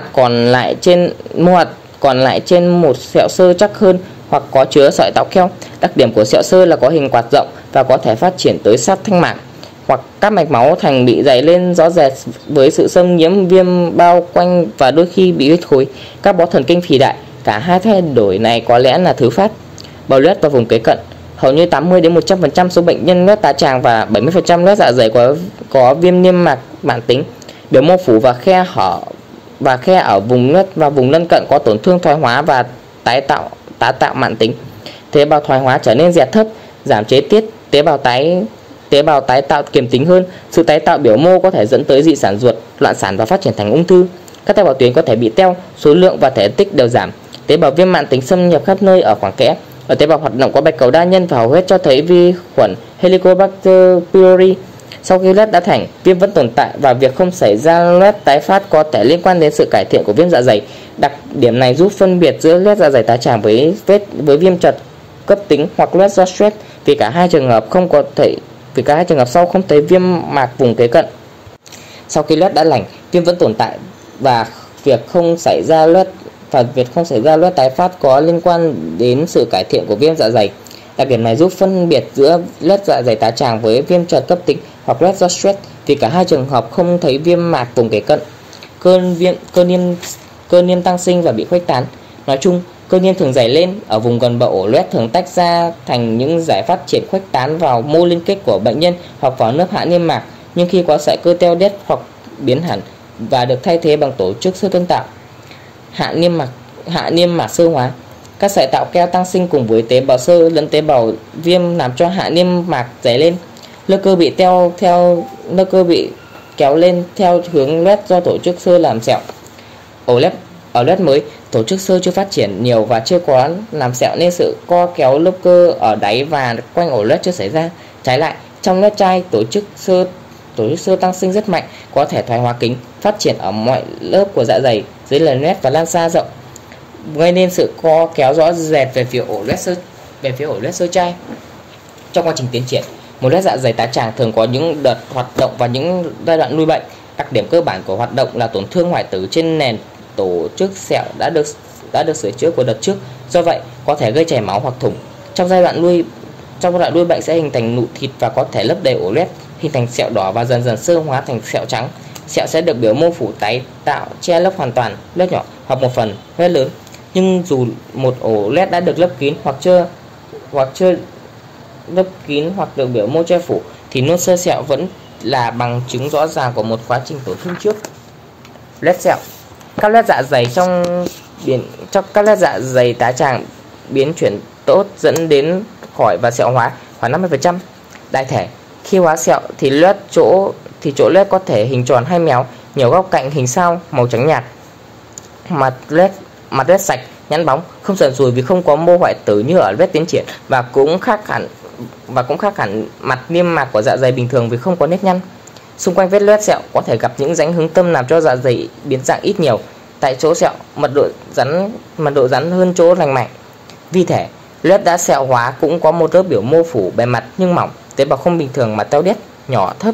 còn lại trên một sẹo sơ chắc hơn hoặc có chứa sợi tạo keo. Đặc điểm của sẹo sơ là có hình quạt rộng và có thể phát triển tới sát thanh mạc, hoặc các mạch máu thành bị dày lên rõ rệt với sự xâm nhiễm viêm bao quanh và đôi khi bị huyết khối. Các bó thần kinh phì đại, cả hai thay đổi này có lẽ là thứ phát. Bào loét và vùng kế cận, hầu như 80 đến 100% số bệnh nhân loét tá tràng và 70% loét dạ dày có viêm niêm mạc mãn tính. Biểu mô phủ và khe ở vùng loét và vùng lân cận có tổn thương thoái hóa và tái tạo mãn tính. Tế bào thoái hóa trở nên dẹt thấp, giảm chế tiết, tế bào tái tạo kiềm tính hơn. Sự tái tạo biểu mô có thể dẫn tới dị sản ruột, loạn sản và phát triển thành ung thư. Các tế bào tuyến có thể bị teo, số lượng và thể tích đều giảm. Tế bào viêm mãn tính xâm nhập khắp nơi ở khoảng kẽ. Ở tế bào hoạt động có bạch cầu đa nhân và hầu hết cho thấy vi khuẩn Helicobacter pylori. Sau khi loét đã thành, viêm vẫn tồn tại và việc không xảy ra loét tái phát có thể liên quan đến sự cải thiện của viêm dạ dày. Đặc điểm này giúp phân biệt giữa loét dạ dày tá tràng với viêm chật cấp tính hoặc loét do stress, vì cả hai trường hợp sau không thấy viêm mạc vùng kế cận. Sau khi loét đã lành, viêm vẫn tồn tại và việc không xảy ra loét tái phát có liên quan đến sự cải thiện của viêm dạ dày. Đặc điểm này giúp phân biệt giữa loét dạ dày tá tràng với viêm chật cấp tính hoặc loét do stress, vì cả hai trường hợp không thấy viêm mạc vùng kế cận. Cơ niêm tăng sinh và bị khuếch tán. Nói chung, cơ niêm thường dày lên ở vùng gần bờ ổ loét, thường tách ra thành những giải phát triển khuếch tán vào mô liên kết của bệnh nhân hoặc vào lớp hạ niêm mạc, nhưng khi có sợi cơ teo đét hoặc biến hẳn và được thay thế bằng tổ chức sơ tân tạo. Hạ niêm mạc sơ hóa. Các sợi tạo keo tăng sinh cùng với tế bào sơ lẫn tế bào viêm làm cho hạ niêm mạc dày lên. Lớp cơ bị kéo lên theo hướng loét do tổ chức sơ làm sẹo. Ở loét mới, tổ chức sơ chưa phát triển nhiều và chưa có làm sẹo nên sự co kéo lớp cơ ở đáy và quanh ổ loét chưa xảy ra. Trái lại, trong loét chai, tổ chức sơ tăng sinh rất mạnh, có thể thoái hóa kính, phát triển ở mọi lớp của dạ dày, dưới lần loét và lan xa rộng, gây nên sự co kéo rõ rệt về phía ổ loét sơ chai. Trong quá trình tiến triển, một loét dạ dày tá tràng thường có những đợt hoạt động và những giai đoạn lui bệnh. Đặc điểm cơ bản của hoạt động là tổn thương hoại tử trên nền tổ chức sẹo đã được sửa chữa của đợt trước, do vậy có thể gây chảy máu hoặc thủng. Trong giai đoạn lui bệnh sẽ hình thành nụ thịt và có thể lấp đầy ổ loét, hình thành sẹo đỏ và dần dần sơ hóa thành sẹo trắng. Sẹo sẽ được biểu mô phủ tái tạo che lấp hoàn toàn loét nhỏ hoặc một phần loét lớn. Nhưng dù một ổ loét đã được lấp kín hoặc chưa lấp kín hoặc được biểu mô che phủ, thì nốt sơ sẹo vẫn là bằng chứng rõ ràng của một quá trình tổn thương trước. Loét sẹo. Các loét dạ dày các loét dạ dày tá tràng biến chuyển tốt dẫn đến khỏi và sẹo hóa khoảng 50%. Đại thể, khi hóa sẹo thì chỗ loét có thể hình tròn hay méo, nhiều góc cạnh hình sao, màu trắng nhạt. Mặt loét sạch, nhẵn bóng, không sần sùi vì không có mô hoại tử như ở loét tiến triển, và cũng khác hẳn mặt niêm mạc của dạ dày bình thường vì không có nếp nhăn. Xung quanh vết loét sẹo có thể gặp những rãnh hướng tâm làm cho dạ dày biến dạng ít nhiều. Tại chỗ sẹo, mật độ rắn hơn chỗ lành mạnh. Vi thể, loét đã sẹo hóa cũng có một lớp biểu mô phủ bề mặt nhưng mỏng, tế bào không bình thường mà teo đét, nhỏ, thấp.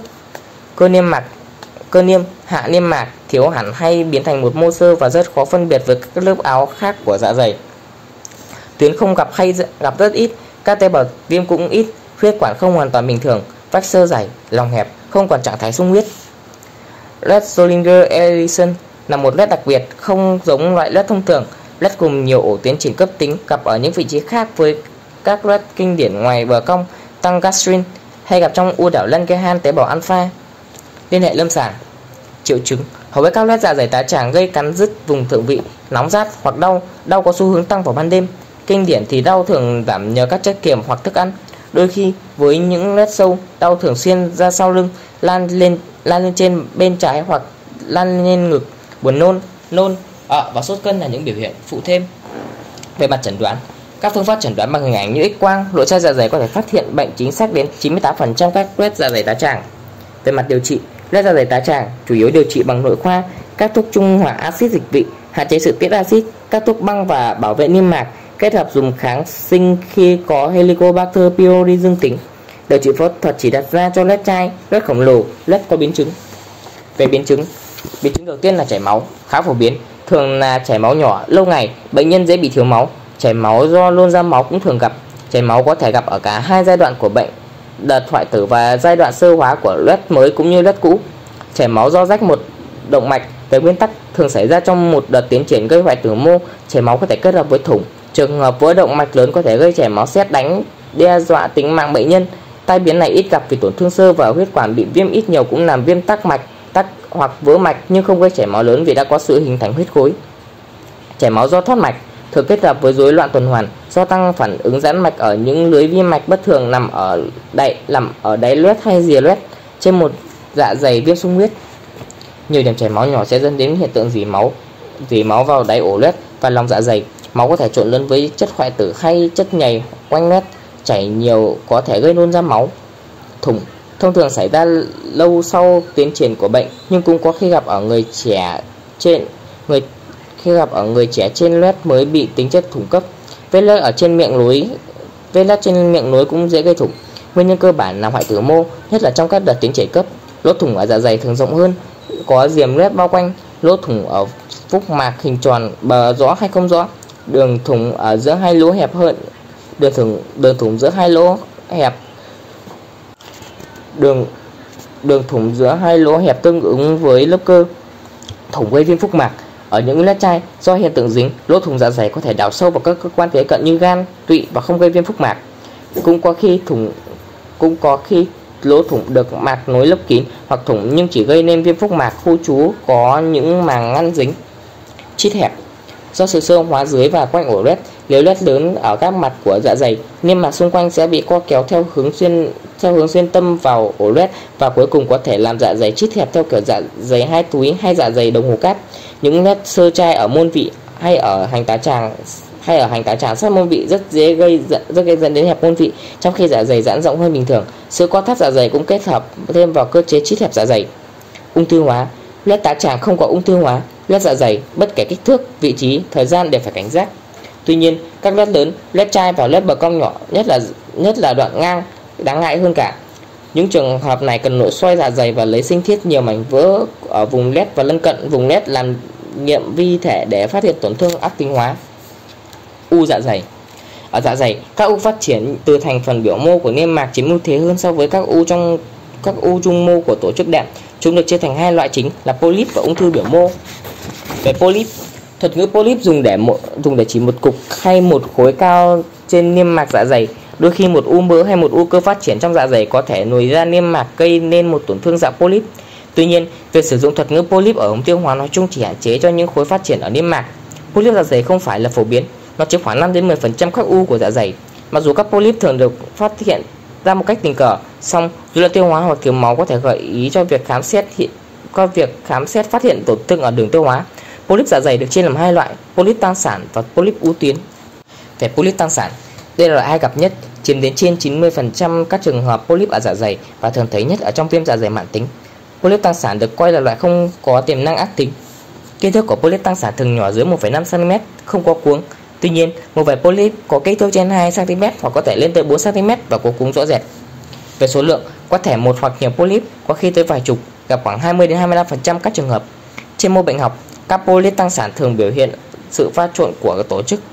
Cơ niêm, hạ niêm mạc thiếu hẳn hay biến thành một mô xơ và rất khó phân biệt với các lớp áo khác của dạ dày. Tuyến không gặp hay gặp rất ít, các tế bào viêm cũng ít, huyết quản không hoàn toàn bình thường, vách xơ dày, lòng hẹp, không còn trạng thái sung huyết. Loét Zollinger-Ellison là một loét đặc biệt, không giống loại loét thông thường. Loét cùng nhiều ổ tiến triển cấp tính gặp ở những vị trí khác với các loét kinh điển ngoài bờ cong, tăng gastrin, hay gặp trong u đảo Langerhans tế bào alpha. Liên hệ lâm sàng. Triệu chứng: hầu hết các loét dạ dày tá tràng gây cắn rứt vùng thượng vị, nóng rát hoặc đau có xu hướng tăng vào ban đêm. Kinh điển thì đau thường giảm nhờ các chất kiềm hoặc thức ăn. Đôi khi với những loét sâu, đau thường xuyên ra sau lưng, lan lên trên bên trái hoặc lan lên ngực. Buồn nôn, và sốt cân là những biểu hiện phụ thêm. Về mặt chẩn đoán, các phương pháp chẩn đoán bằng hình ảnh như X-quang, nội soi dạ dày có thể phát hiện bệnh chính xác đến 98% các loét dạ dày tá tràng. Về mặt điều trị, loét dạ dày tá tràng chủ yếu điều trị bằng nội khoa, các thuốc trung hòa axit dịch vị, hạn chế sự tiết axit, các thuốc băng và bảo vệ niêm mạc, kết hợp dùng kháng sinh khi có Helicobacter pylori dương tính. Điều trị phẫu thuật chỉ đặt ra cho loét chai, loét khổng lồ, loét có biến chứng. Về biến chứng đầu tiên là chảy máu, khá phổ biến, thường là chảy máu nhỏ lâu ngày, bệnh nhân dễ bị thiếu máu. Chảy máu do nôn ra máu cũng thường gặp. Chảy máu có thể gặp ở cả hai giai đoạn của bệnh, đợt hoại tử và giai đoạn sơ hóa của loét mới cũng như loét cũ. Chảy máu do rách một động mạch về nguyên tắc thường xảy ra trong một đợt tiến triển gây hoại tử mô. Chảy máu có thể kết hợp với thủng. Trường hợp vỡ động mạch lớn có thể gây chảy máu sét đánh, đe dọa tính mạng bệnh nhân. Tai biến này ít gặp vì tổn thương sơ và huyết quản bị viêm ít nhiều cũng làm viêm tắc mạch, hoặc vỡ mạch nhưng không gây chảy máu lớn vì đã có sự hình thành huyết khối. Chảy máu do thoát mạch thường kết hợp với rối loạn tuần hoàn do tăng phản ứng giãn mạch ở những lưới vi mạch bất thường nằm ở đáy loét hay rìa loét trên một dạ dày viêm sung huyết. Nhiều điểm chảy máu nhỏ sẽ dẫn đến hiện tượng dỉ máu vào đáy ổ loét và lòng dạ dày. Máu có thể trộn lẫn với chất hoại tử hay chất nhầy quanh loét. Chảy nhiều có thể gây nôn ra máu. Thủng thông thường xảy ra lâu sau tiến triển của bệnh, nhưng cũng có khi gặp ở người trẻ trên loét mới bị tính chất thủng cấp. Vết loét trên miệng nối cũng dễ gây thủng. Nguyên nhân cơ bản là hoại tử mô, nhất là trong các đợt tiến triển cấp. Lỗ thủng ở dạ dày thường rộng hơn, có diềm loét bao quanh. Lỗ thủng ở phúc mạc hình tròn, bờ rõ hay không rõ. Đường thủng ở giữa hai lỗ hẹp hơn. Đường thủng giữa hai lỗ hẹp tương ứng với lớp cơ. Thủng gây viêm phúc mạc ở những loét chai do hiện tượng dính. Lỗ thủng dạ dày có thể đào sâu vào các cơ quan kế cận như gan, tụy và không gây viêm phúc mạc. Cũng có khi lỗ thủng được mạc nối lấp kín hoặc thủng nhưng chỉ gây nên viêm phúc mạc khu trú có những màng ngăn dính. Chít hẹp do sự xơ hóa dưới và quanh ổ loét. Nếu loét lớn ở các mặt của dạ dày, niêm mạc xung quanh sẽ bị co kéo theo hướng xuyên tâm vào ổ loét và cuối cùng có thể làm dạ dày chít hẹp theo kiểu dạ dày hai túi hay dạ dày đồng hồ cát. Những loét sơ chai ở môn vị hay ở hành tá tràng sát môn vị rất gây dẫn đến hẹp môn vị, trong khi dạ dày giãn rộng hơn bình thường. Sự co thắt dạ dày cũng kết hợp thêm vào cơ chế chít hẹp dạ dày. Ung thư hóa. Loét tá tràng không có ung thư hóa. Loét dạ dày bất kể kích thước, vị trí, thời gian đều phải cảnh giác. Tuy nhiên, các loét lớn, loét chai và loét bờ cong nhỏ, nhất là đoạn ngang, đáng ngại hơn cả. Những trường hợp này cần nội soi dạ dày và lấy sinh thiết nhiều mảnh vỡ ở vùng loét và lân cận vùng loét làm nghiệm vi thể để phát hiện tổn thương ác tính hóa. U dạ dày. Ở dạ dày, các u phát triển từ thành phần biểu mô của niêm mạc chiếm ưu thế hơn so với các u trung mô của tổ chức đệm. Chúng được chia thành hai loại chính là polyp và ung thư biểu mô. Về polyp, thuật ngữ polyp dùng để chỉ một cục hay một khối cao trên niêm mạc dạ dày. Đôi khi một u mỡ hay một u cơ phát triển trong dạ dày có thể nổi ra niêm mạc gây nên một tổn thương dạng polyp. Tuy nhiên, việc sử dụng thuật ngữ polyp ở ống tiêu hóa nói chung chỉ hạn chế cho những khối phát triển ở niêm mạc. Polyp dạ dày không phải là phổ biến, nó chiếm khoảng 5 đến 10% các u của dạ dày. Mặc dù các polyp thường được phát hiện ra một cách tình cờ, song dư luận tiêu hóa hoặc thiếu máu có thể gợi ý cho việc khám xét phát hiện tổn thương ở đường tiêu hóa. Polyp dạ dày được chia làm hai loại, polyp tăng sản và polyp ưu tuyến. Về polyp tăng sản, đây là loại hay gặp nhất, chiếm đến trên 90% các trường hợp polyp ở dạ dày và thường thấy nhất ở trong viêm dạ dày mãn tính. Polyp tăng sản được coi là loại không có tiềm năng ác tính. Kích thước của polyp tăng sản thường nhỏ dưới 1,5 cm, không có cuống. Tuy nhiên, một vài polyp có kích thước trên 2 cm hoặc có thể lên tới 4 cm và có cuống rõ rệt. Về số lượng, có thể một hoặc nhiều polyp, có khi tới vài chục, gặp khoảng 20 đến 25% các trường hợp. Trên mô bệnh học, các polyp tăng sản thường biểu hiện sự pha trộn của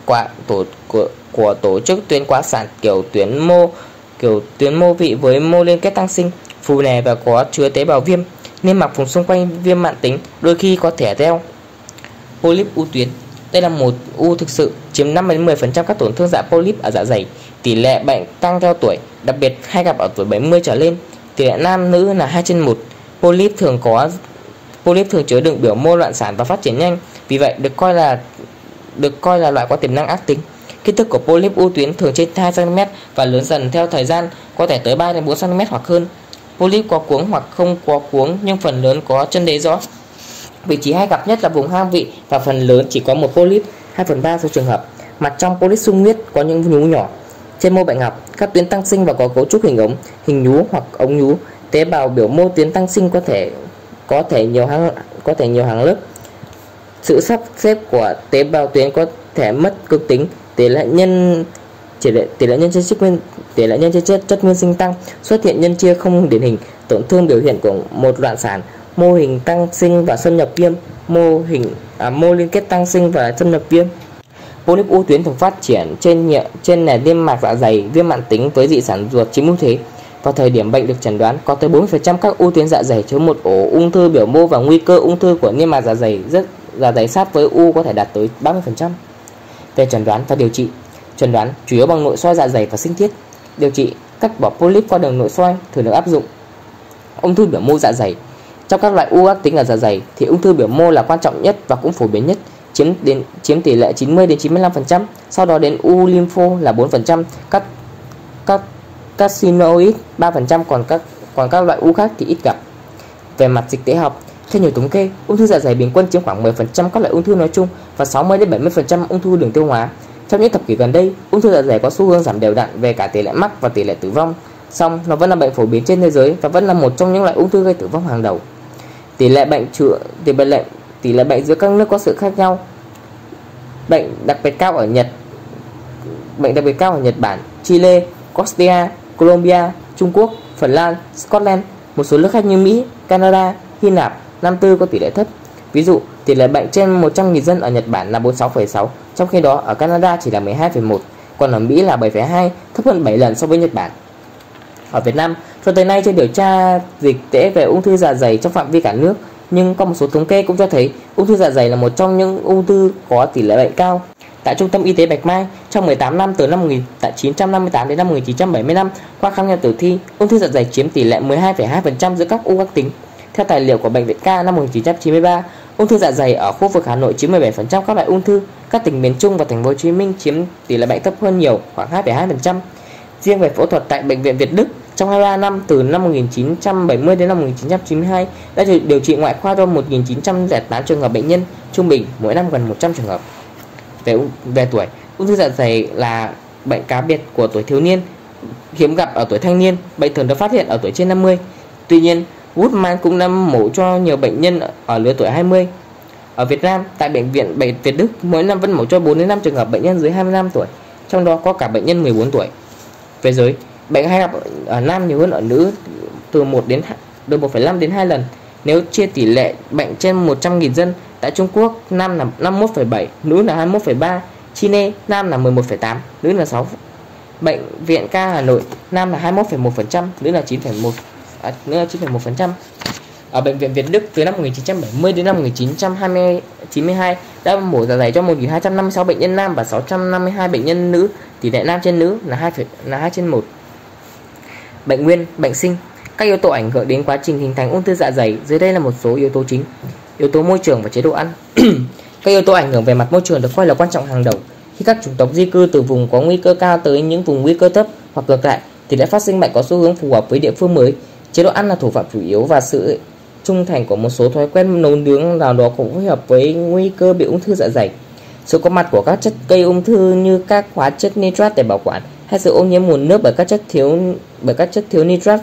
tổ chức tuyến quá sản kiểu tuyến mô vị với mô liên kết tăng sinh, phù nề và có chứa tế bào viêm. Niêm mạc vùng xung quanh viêm mãn tính, đôi khi có thể teo. Polyp ưu tuyến, đây là một u thực sự, chiếm 5 đến 10% các tổn thương dạ polyp ở dạ dày. Tỷ lệ bệnh tăng theo tuổi, đặc biệt hay gặp ở tuổi 70 trở lên. Tỷ lệ nam nữ là 2/1. Polyp thường chứa đựng biểu mô loạn sản và phát triển nhanh, vì vậy được coi là loại có tiềm năng ác tính. Kích thước của polyp ưu tuyến thường trên 2 cm và lớn dần theo thời gian, có thể tới 3 đến 4 cm hoặc hơn. Polyp có cuống hoặc không có cuống nhưng phần lớn có chân đế rõ. Vị trí hay gặp nhất là vùng hang vị và phần lớn chỉ có một polyp, 2/3 số trường hợp. Mặt trong polyp sung huyết có những nhú nhỏ. Trên mô bệnh học, các tuyến tăng sinh và có cấu trúc hình ống, hình nhú hoặc ống nhú. Tế bào biểu mô tuyến tăng sinh có thể nhiều hàng lớp. Sự sắp xếp của tế bào tuyến có thể mất cực tính, tỷ lệ nhân chất nguyên sinh tăng, xuất hiện nhân chia không điển hình, tổn thương biểu hiện của một loạn sản, mô hình tăng sinh và xâm nhập viêm, mô liên kết tăng sinh và xâm nhập viêm. Polyp ưu tuyến thường phát triển trên nền niêm mạc dạ dày, viêm mãn tính với dị sản ruột chiếm ưu thế. Vào thời điểm bệnh được chẩn đoán, có tới 40% các ưu tuyến dạ dày chứa một ổ ung thư biểu mô và nguy cơ ung thư của niêm mạc dạ dày sát với u có thể đạt tới 30%. Về chẩn đoán và điều trị, chẩn đoán chủ yếu bằng nội soi dạ dày và sinh thiết. Điều trị, cắt bỏ polyp qua đường nội soi thường được áp dụng. Ung thư biểu mô dạ dày, trong các loại u ác tính ở dạ dày thì ung thư biểu mô là quan trọng nhất và cũng phổ biến nhất, chiếm tỷ lệ 90 đến 95%. Sau đó đến u lympho là 4%, các carcinoid 3%, còn các loại u khác thì ít gặp. Về mặt dịch tễ học, theo nhiều thống kê, ung thư dạ dày bình quân chiếm khoảng 10% các loại ung thư nói chung và 60 đến 70% ung thư đường tiêu hóa. Trong những thập kỷ gần đây, ung thư dạ dày có xu hướng giảm đều đặn về cả tỷ lệ mắc và tỷ lệ tử vong. Song nó vẫn là bệnh phổ biến trên thế giới và vẫn là một trong những loại ung thư gây tử vong hàng đầu. Tỷ lệ bệnh giữa các nước có sự khác nhau. Bệnh đặc biệt cao ở Nhật Bản, Chile, Costa, Colombia, Trung Quốc, Phần Lan, Scotland. Một số nước khác như Mỹ, Canada, Hy Lạp, Nam Tư có tỷ lệ thấp. Ví dụ, tỷ lệ bệnh trên 100.000 dân ở Nhật Bản là 46,6, trong khi đó ở Canada chỉ là 12,1, còn ở Mỹ là 7,2, thấp hơn 7 lần so với Nhật Bản. Ở Việt Nam, cho tới nay chưa điều tra dịch tễ về ung thư dạ dày trong phạm vi cả nước, nhưng có một số thống kê cũng cho thấy ung thư dạ dày là một trong những ung thư có tỷ lệ bệnh cao. Tại Trung tâm Y tế Bạch Mai, trong 18 năm từ năm 1958 đến năm 1975, qua khám nghiệm tử thi, ung thư dạ dày chiếm tỷ lệ 12,2% giữa các u ác tính. Theo tài liệu của Bệnh viện K năm 1993, ung thư dạ dày ở khu vực Hà Nội chiếm 17% các loại ung thư, các tỉnh miền Trung và thành phố Hồ Chí Minh chiếm tỷ lệ bệnh thấp hơn nhiều, khoảng 2,2%. Riêng về phẫu thuật tại Bệnh viện Việt Đức, trong 23 năm từ năm 1970 đến năm 1992 đã điều trị ngoại khoa cho 1.908 trường hợp bệnh nhân, trung bình mỗi năm gần 100 trường hợp. Về tuổi, ung thư dạ dày là bệnh cá biệt của tuổi thiếu niên, hiếm gặp ở tuổi thanh niên, bệnh thường được phát hiện ở tuổi trên 50. Tuy nhiên, Woodman cũng đã mổ cho nhiều bệnh nhân ở lứa tuổi 20. Ở Việt Nam, tại Bệnh viện Việt Đức, mỗi năm vẫn mổ cho 4 đến 5 trường hợp bệnh nhân dưới 25 tuổi, trong đó có cả bệnh nhân 14 tuổi. Về giới, bệnh hay gặp ở nam nhiều hơn ở nữ từ 1,5 đến 2 lần. Nếu chia tỷ lệ bệnh trên 100.000 dân, tại Trung Quốc, nam là 51,7, nữ là 21,3, Chile, nam là 11,8, nữ là 6. Bệnh viện K Hà Nội, nam là 21,1%, nữ là 9,1%. ở Bệnh viện Việt Đức từ năm 1970 đến năm 1992 đã mổ dạ dày cho 1.256 bệnh nhân nam và 652 bệnh nhân nữ, tỷ lệ nam trên nữ là 2/1. Bệnh nguyên, bệnh sinh. Các yếu tố ảnh hưởng đến quá trình hình thành ung thư dạ dày, dưới đây là một số yếu tố chính. Yếu tố môi trường và chế độ ăn. Các yếu tố ảnh hưởng về mặt môi trường được coi là quan trọng hàng đầu. Khi các chủng tộc di cư từ vùng có nguy cơ cao tới những vùng nguy cơ thấp hoặc ngược lại, tỷ lệ phát sinh bệnh có xu hướng phù hợp với địa phương mới. Chế độ ăn là thủ phạm chủ yếu và sự trung thành của một số thói quen nấu nướng nào đó cũng phối hợp với nguy cơ bị ung thư dạ dày. Sự có mặt của các chất gây ung thư như các hóa chất nitrat để bảo quản, hay sự ô nhiễm nguồn nước bởi các chất thiếu nitrat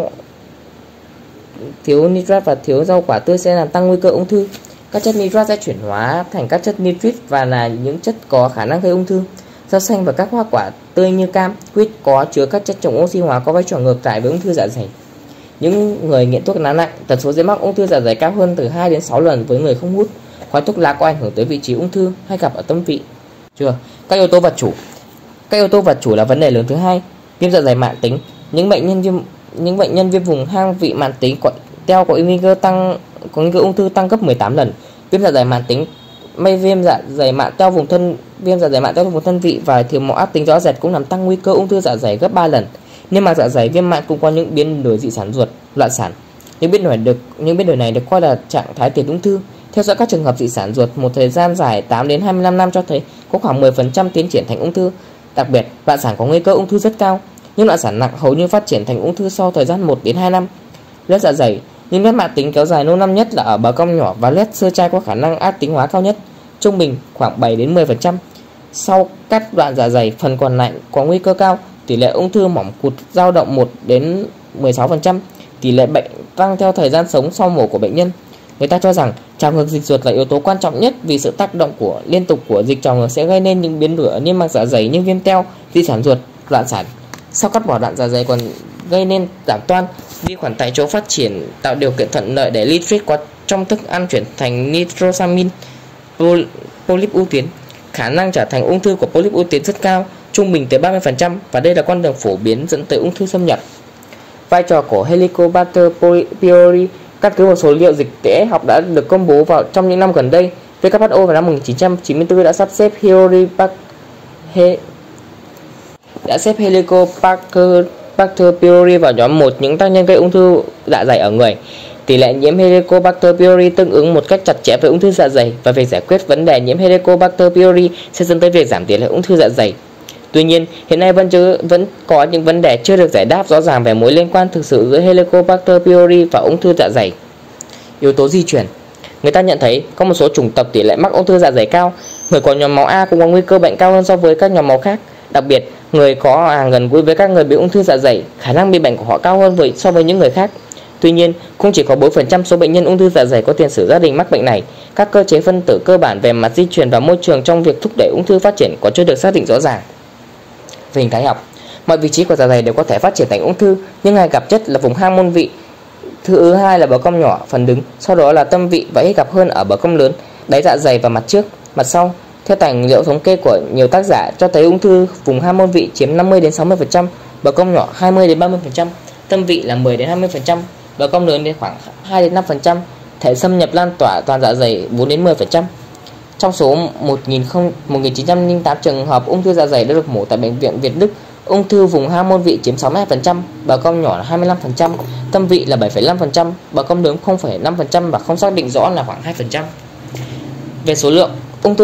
và thiếu rau quả tươi sẽ làm tăng nguy cơ ung thư. Các chất nitrat sẽ chuyển hóa thành các chất nitrit và là những chất có khả năng gây ung thư. Rau xanh và các hoa quả tươi như cam, quýt có chứa các chất chống oxy hóa có vai trò ngược lại với ung thư dạ dày. Những người nghiện thuốc lá nặng, tần số dễ mắc ung thư dạ dày cao hơn từ 2 đến 6 lần với người không hút. Khói thuốc lá có ảnh hưởng tới vị trí ung thư hay gặp ở tâm vị. Các yếu tố vật chủ. Các yếu tố vật chủ là vấn đề lớn thứ hai. Viêm dạ dày mãn tính. Những bệnh nhân viêm vùng hang vị mãn tính có nguy cơ ung thư tăng gấp 18 lần. Viêm dạ dày mãn tính, viêm dạ dày mạn teo vùng thân vị và thiếu máu ác tính rõ rệt cũng làm tăng nguy cơ ung thư dạ dày gấp 3 lần. Niêm mạc dạ dày viêm mạn cũng có những biến đổi dị sản ruột, loạn sản. Những biến đổi này được coi là trạng thái tiền ung thư. Theo dõi các trường hợp dị sản ruột một thời gian dài 8 đến 25 năm cho thấy có khoảng 10% tiến triển thành ung thư. Đặc biệt, loạn sản có nguy cơ ung thư rất cao. Nhưng loạn sản nặng hầu như phát triển thành ung thư sau thời gian 1 đến 2 năm. Loét dạ dày. Những loét mạn tính kéo dài lâu năm nhất là ở bờ cong nhỏ và loét sơ chai có khả năng ác tính hóa cao nhất, trung bình khoảng 7 đến 10%. Sau cắt đoạn dạ dày, phần còn lại có nguy cơ cao. Tỷ lệ ung thư mỏng cụt dao động 1 đến 16%. Tỷ lệ bệnh tăng theo thời gian sống sau mổ của bệnh nhân. Người ta cho rằng trào ngược dịch ruột là yếu tố quan trọng nhất vì sự tác động liên tục của dịch trào ngược sẽ gây nên những biến đổi ở niêm mạc dạ dày như viêm teo, dị sản ruột, loạn sản. Sau cắt bỏ đoạn dạ dày còn gây nên giảm toan, vi khuẩn tại chỗ phát triển tạo điều kiện thuận lợi để nitrit có trong thức ăn chuyển thành nitrosamin. Polyp ưu tuyến. Khả năng trở thành ung thư của polyp ưu tuyến rất cao, trung bình tới 30%, và đây là con đường phổ biến dẫn tới ung thư xâm nhập. Vai trò của Helicobacter pylori. Căn cứ một số liệu dịch tễ học đã được công bố trong những năm gần đây, WHO vào năm 1994 đã xếp Helicobacter pylori vào nhóm 1 những tác nhân gây ung thư dạ dày ở người. Tỷ lệ nhiễm Helicobacter pylori tương ứng một cách chặt chẽ với ung thư dạ dày, và việc giải quyết vấn đề nhiễm Helicobacter pylori sẽ dẫn tới việc giảm tỷ lệ ung thư dạ dày. Tuy nhiên, hiện nay vẫn có những vấn đề chưa được giải đáp rõ ràng về mối liên quan thực sự giữa Helicobacter pylori và ung thư dạ dày. Yếu tố di truyền. Người ta nhận thấy có một số chủng tộc tỷ lệ mắc ung thư dạ dày cao. Người có nhóm máu A cũng có nguy cơ bệnh cao hơn so với các nhóm máu khác. Đặc biệt, người có hàng gần gũi với các người bị ung thư dạ dày, khả năng bị bệnh của họ cao hơn so với những người khác. Tuy nhiên, không chỉ có 4% số bệnh nhân ung thư dạ dày có tiền sử gia đình mắc bệnh này. Các cơ chế phân tử cơ bản về mặt di truyền và môi trường trong việc thúc đẩy ung thư phát triển còn chưa được xác định rõ ràng. Về hình thái học, mọi vị trí của dạ dày đều có thể phát triển thành ung thư, nhưng hay gặp nhất là vùng hang môn vị. Thứ hai là bờ cong nhỏ, phần đứng, sau đó là tâm vị và ít gặp hơn ở bờ cong lớn, đáy dạ dày và mặt trước, mặt sau. Theo tài liệu thống kê của nhiều tác giả cho thấy ung thư vùng hang môn vị chiếm 50 đến 60%, bờ cong nhỏ 20 đến 30%, tâm vị là 10 đến 20%, bờ cong lớn đến khoảng 2 đến 5%, thể xâm nhập lan tỏa toàn dạ dày 4 đến 10%. Trong số 1908 trường hợp ung thư dạ dày đã được mổ tại Bệnh viện Việt Đức, ung thư vùng hang môn vị chiếm 62%, bờ cong nhỏ là 25%, tâm vị là 7,5%, bờ cong lớn 0,5% và không xác định rõ là khoảng 2%. Về số lượng, ung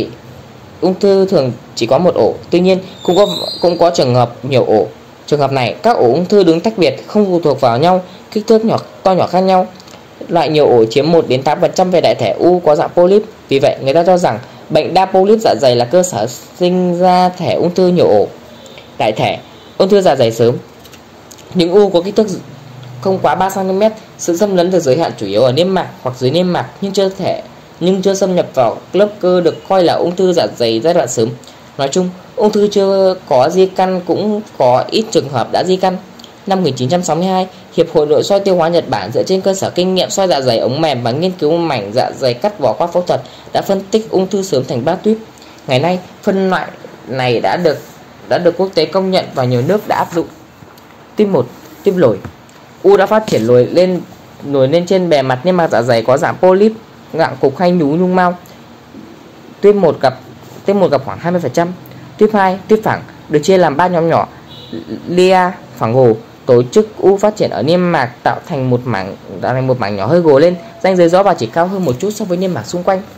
thư thường chỉ có một ổ, tuy nhiên cũng có trường hợp nhiều ổ. Trường hợp này, các ổ ung thư đứng tách biệt, không phụ thuộc vào nhau, kích thước to nhỏ khác nhau. Loại nhiều ổ chiếm 1 đến 8% về đại thể u có dạng polyp. Vì vậy, người ta cho rằng bệnh đa polyp dạ dày là cơ sở sinh ra thể ung thư nhiều ổ. Đại thể, ung thư dạ dày sớm. Những u có kích thước không quá 3 cm, sự xâm lấn được giới hạn chủ yếu ở niêm mạc hoặc dưới niêm mạc nhưng chưa xâm nhập vào lớp cơ được coi là ung thư dạ dày giai đoạn sớm. Nói chung, ung thư chưa có di căn cũng có ít trường hợp đã di căn. Năm 1962, Hiệp hội Nội soi tiêu hóa Nhật Bản dựa trên cơ sở kinh nghiệm soi dạ dày ống mềm và nghiên cứu mảnh dạ dày cắt bỏ qua phẫu thuật đã phân tích ung thư sớm thành 3 tuyếp. Ngày nay, phân loại này đã được quốc tế công nhận và nhiều nước đã áp dụng. Tuyếp 1, tuyếp lồi. U đã phát triển lồi lên nổi lên trên bề mặt niêm mạc dạ dày có dạng polyp, dạng cục hay nhung mao. Tuyếp 1 gặp khoảng 20%. Tuyếp 2, tuyếp phẳng, được chia làm 3 nhóm nhỏ. Lia phẳng gồ, tổ chức u phát triển ở niêm mạc tạo thành một mảng nhỏ hơi gồ lên, ranh giới rõ và chỉ cao hơn một chút so với niêm mạc xung quanh.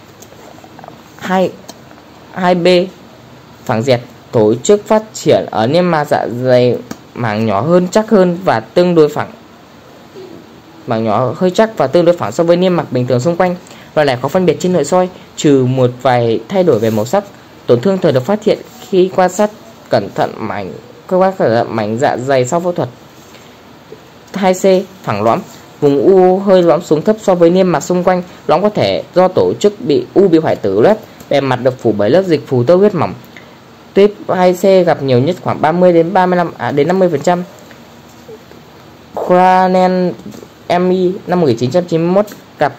2B phẳng dẹt, tổ chức phát triển ở niêm mạc dạ dày mảng nhỏ hơn, chắc hơn và tương đối phẳng. Mảng nhỏ hơi chắc và tương đối phẳng so với niêm mạc bình thường xung quanh. Loại này có phân biệt trên nội soi, trừ một vài thay đổi về màu sắc. Tổn thương thường được phát hiện khi quan sát cẩn thận mảnh dạ dày sau phẫu thuật. 2C phẳng lõm, vùng u hơi lõm xuống thấp so với niêm mạc xung quanh. Lõm có thể do tổ chức bị hoại tử loét, bề mặt được phủ bởi lớp dịch phù tơ huyết mỏng. Tuyếp 2C gặp nhiều nhất khoảng 30 đến 50%. Cranel MI năm 1991 gặp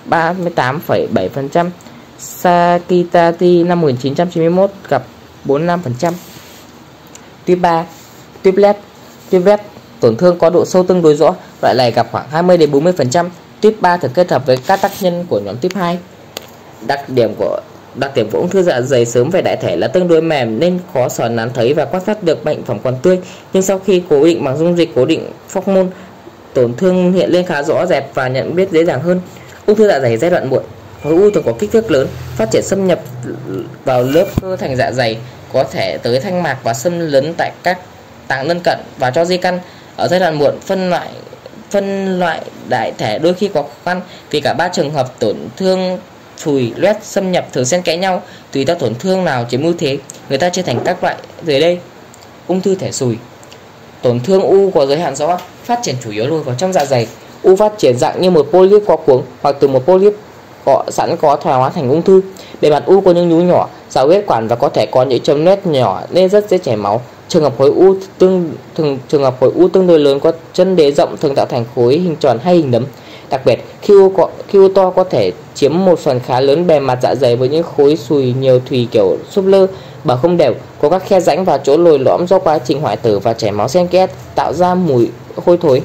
38,7%. Sakitati năm 1991 gặp 45%. Tuyếp 3, tuyếp led, tổn thương có độ sâu tương đối rõ, loại này gặp khoảng 20 đến 40%. Tuyếp 3 thường kết hợp với các tác nhân của nhóm tuyếp 2. Đặc điểm của ung thư dạ dày sớm về đại thể là tương đối mềm nên khó sờ nắn thấy và quan sát được bệnh phẩm còn tươi, nhưng sau khi cố định bằng dung dịch cố định phóc môn, tổn thương hiện lên khá rõ rệt và nhận biết dễ dàng hơn. Ung thư dạ dày giai đoạn muộn, khối u thường có kích thước lớn, phát triển xâm nhập vào lớp cơ thành dạ dày, có thể tới thanh mạc và xâm lấn tại các tạng lân cận và cho di căn. Ở giai đoạn muộn, phân loại đại thể đôi khi có khó khăn vì cả ba trường hợp tổn thương phùi, loét, xâm nhập thường xen kẽ nhau. Tùy theo tổn thương nào chiếm ưu thế, người ta chia thành các loại dưới đây. Ung thư thể xùi, tổn thương u có giới hạn rõ, phát triển chủ yếu lùi vào trong dạ dày. U phát triển dạng như một polyp co cuống hoặc từ một polyp có thoái hóa thành ung thư. Bề mặt u có những nhú nhỏ, rào huyết quản và có thể có những chấm nét nhỏ nên rất dễ chảy máu. Trường hợp khối u tương đối lớn có chân đế rộng thường tạo thành khối hình tròn hay hình nấm. Đặc biệt, khi u to có thể chiếm một phần khá lớn bề mặt dạ dày với những khối xùi nhiều thùy kiểu súp lơ, bờ không đều, có các khe rãnh và chỗ lồi lõm do quá trình hoại tử và chảy máu xen kẽ tạo ra mùi hôi thối.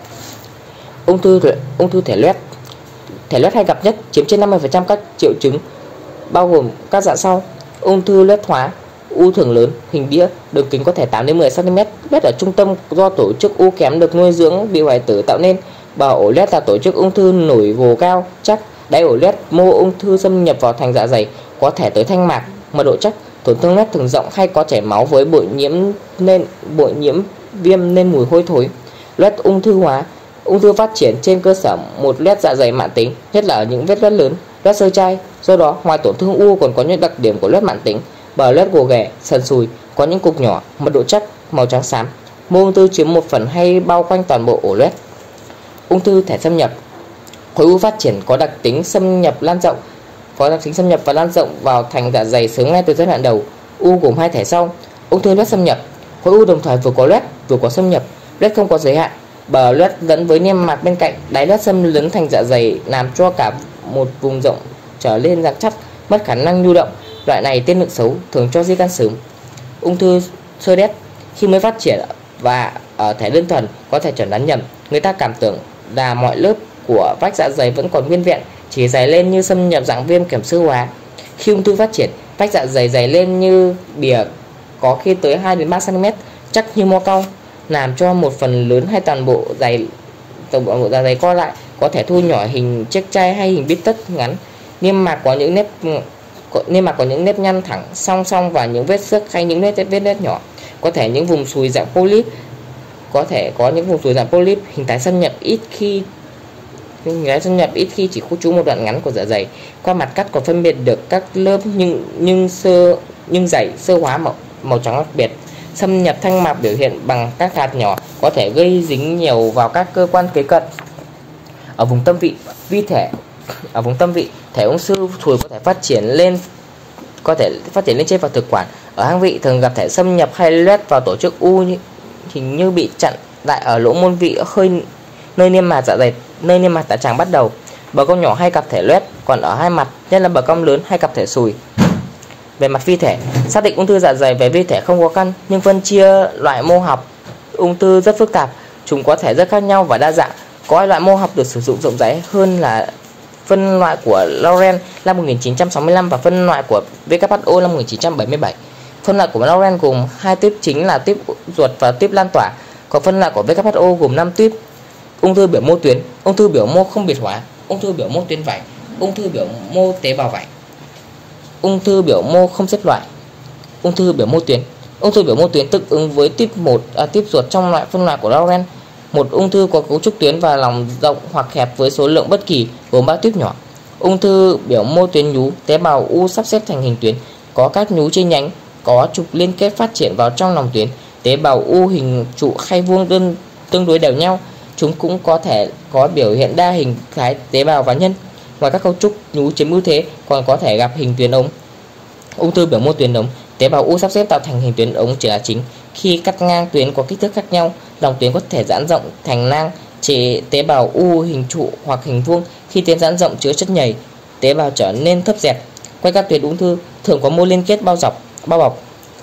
Ung thư thể loét hay gặp nhất, chiếm trên 50% các triệu chứng, bao gồm các dạng sau: ung thư loét hóa, u thường lớn, hình đĩa, đường kính có thể 8 đến 10 cm, loét ở trung tâm do tổ chức u kém được nuôi dưỡng bị hoại tử tạo nên. Bờ ổ loét là tổ chức ung thư nổi gồ cao, chắc. Đáy ổ loét, mô ung thư xâm nhập vào thành dạ dày, có thể tới thanh mạc, mật độ chắc. Tổn thương loét thường rộng hay có chảy máu với bội nhiễm viêm nên mùi hôi thối. Loét ung thư hóa, ung thư phát triển trên cơ sở một loét dạ dày mãn tính, nhất là ở những vết loét lớn, loét sơ chai. Do đó, ngoài tổn thương u còn có những đặc điểm của loét mãn tính. Bờ loét gồ ghề, sần sùi, có những cục nhỏ, mật độ chắc, màu trắng xám. Mô ung thư chiếm 1/2 hay bao quanh toàn bộ ổ loét. Ung thư thể xâm nhập, khối u phát triển có đặc tính xâm nhập và lan rộng vào thành dạ dày sớm ngay từ giai đoạn đầu. U gồm hai thể sau. Ung thư loét xâm nhập, khối u đồng thời vừa có loét vừa có xâm nhập. Loét không có giới hạn, bờ loét lẫn với niêm mạc bên cạnh, đáy loét xâm lấn thành dạ dày làm cho cả một vùng rộng trở lên rắn chắc, mất khả năng nhu động. Loại này tiên lượng xấu, thường cho di căn sớm. Ung thư sơ đét, khi mới phát triển và ở thể đơn thuần có thể chẩn đoán nhầm. Người ta cảm tưởng là mọi lớp của vách dạ dày vẫn còn nguyên vẹn, chỉ dày lên như xâm nhập dạng viêm kèm sơ hóa. Khi ung thư phát triển, vách dạ dày dày lên như bìa, có khi tới 2 đến 3 cm, chắc như mo cau, làm cho một phần lớn hay toàn bộ dạ dày co lại, có thể thu nhỏ hình chiếc chai hay hình bít tất ngắn. Niêm mạc có những nếp nhăn thẳng song song và những vết xước hay những vết nét nhỏ. Có thể những vùng sùi dạng polyp, hình tái xâm nhập ít khi chỉ khu trú một đoạn ngắn của dạ dày. Qua mặt cắt còn phân biệt được các lớp nhưng dày sơ hóa màu trắng đặc biệt. Xâm nhập thanh mạc biểu hiện bằng các hạt nhỏ, có thể gây dính nhiều vào các cơ quan kế cận. Ở vùng tâm vị, thể ung thư phùi có thể phát triển lên trên vào thực quản. Ở hang vị thường gặp thể xâm nhập hay loét vào tổ chức u hình như bị chặn lại ở lỗ môn vị hơi nơi niêm mạc dạ dày, nơi niêm mạc đại tràng bắt đầu. Bờ cong nhỏ hay gặp thể loét, còn ở hai mặt, nhất là bờ cong lớn hay gặp thể sùi. Về mặt vi thể, xác định ung thư dạ dày về vi thể không khó khăn, nhưng phân chia loại mô học ung thư rất phức tạp. Chúng có thể rất khác nhau và đa dạng. Có hai loại mô học được sử dụng rộng rãi hơn là phân loại của Lauren năm 1965 và phân loại của WHO năm 1977. Phân loại của Lauren gồm hai tuyếp chính là tuyếp ruột và tuyếp lan tỏa. Còn phân loại của WHO gồm 5 tuyếp: ung thư biểu mô tuyến, ung thư biểu mô không biệt hóa, ung thư biểu mô tuyến vảy, ung thư biểu mô tế bào vảy, ung thư biểu mô không xếp loại. Ung thư biểu mô tuyến. Ung thư biểu mô tuyến tương ứng với tuyếp ruột trong loại phân loại của Lauren. Một ung thư có cấu trúc tuyến và lòng rộng hoặc hẹp với số lượng bất kỳ, gồm 3 tuyếp nhỏ. Ung thư biểu mô tuyến nhú, tế bào u sắp xếp thành hình tuyến, có các nhú chi nhánh, có trục liên kết phát triển vào trong lòng tuyến. Tế bào u hình trụ khay vuông tương đối đều nhau. Chúng cũng có thể có biểu hiện đa hình thái tế bào và nhân. Ngoài các cấu trúc nhú chiếm ưu thế, còn có thể gặp hình tuyến ống. Ung thư biểu mô tuyến ống. Tế bào u sắp xếp tạo thành hình tuyến ống chỉ là chính. Khi cắt ngang tuyến có kích thước khác nhau, lòng tuyến có thể giãn rộng thành nang. Chỉ tế bào u hình trụ hoặc hình vuông. Khi tuyến giãn rộng chứa chất nhầy, tế bào trở nên thấp dẹt. Quanh các tuyến ung thư thường có mô liên kết bao bọc.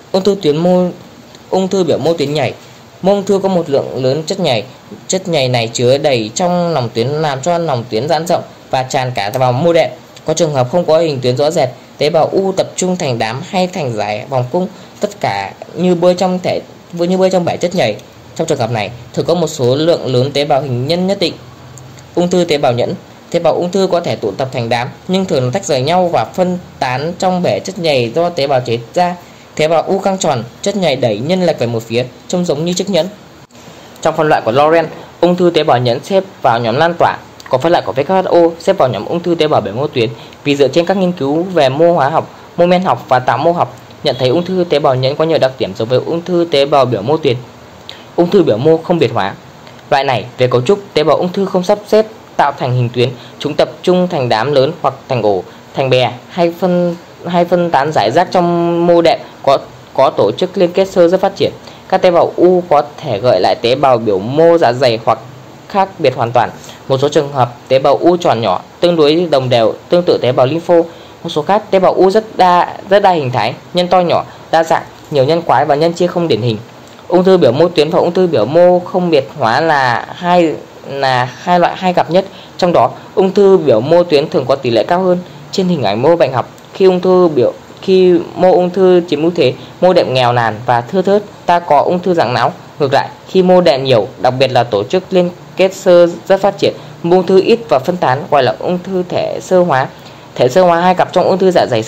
Ung thư biểu mô tuyến nhảy. Mô ung thư có một lượng lớn chất nhầy này chứa đầy trong lòng tuyến làm cho lòng tuyến giãn rộng và tràn cả vào mô đệm. Có trường hợp không có hình tuyến rõ rệt, tế bào u tập trung thành đám hay thành dải vòng cung, tất cả như bơi trong bể chất nhầy. Trong trường hợp này, thường có một số lượng lớn tế bào hình nhân nhất định. Ung thư tế bào nhẫn. Tế bào ung thư có thể tụ tập thành đám nhưng thường tách rời nhau và phân tán trong bể chất nhầy do tế bào chế ra. Tế bào u căng tròn, chất nhầy đẩy nhân lệch về một phía, trông giống như chiếc nhẫn. Trong phân loại của Lauren, ung thư tế bào nhẫn xếp vào nhóm lan tỏa. Còn phân loại của WHO xếp vào nhóm ung thư tế bào biểu mô tuyến vì dựa trên các nghiên cứu về mô hóa học, mô men học và tạo mô học, nhận thấy ung thư tế bào nhẫn có nhiều đặc điểm giống với ung thư tế bào biểu mô tuyến. Ung thư biểu mô không biệt hóa. Loại này về cấu trúc, tế bào ung thư không sắp xếp tạo thành hình tuyến, chúng tập trung thành đám lớn hoặc thành ổ, thành bè hay phân tán rải rác trong mô đệm có tổ chức liên kết xơ rất phát triển. Các tế bào u có thể gợi lại tế bào biểu mô dạ dày hoặc khác biệt hoàn toàn. Một số trường hợp tế bào u tròn nhỏ tương đối đồng đều, tương tự tế bào lympho. Một số khác tế bào u rất đa hình thái, nhân to nhỏ, đa dạng, nhiều nhân quái và nhân chia không điển hình. Ung thư biểu mô tuyến và ung thư biểu mô không biệt hóa là hai loại hay gặp nhất. Trong đó, ung thư biểu mô tuyến thường có tỷ lệ cao hơn. Trên hình ảnh mô bệnh học, khi mô ung thư chiếm ưu thế, mô đệm nghèo nàn và thưa thớt, ta có ung thư dạng não. Ngược lại, khi mô đệm nhiều, đặc biệt là tổ chức liên kết xơ rất phát triển, mô ung thư ít và phân tán, gọi là ung thư thể xơ hóa. Thể xơ hóa hay gặp trong ung thư dạ dày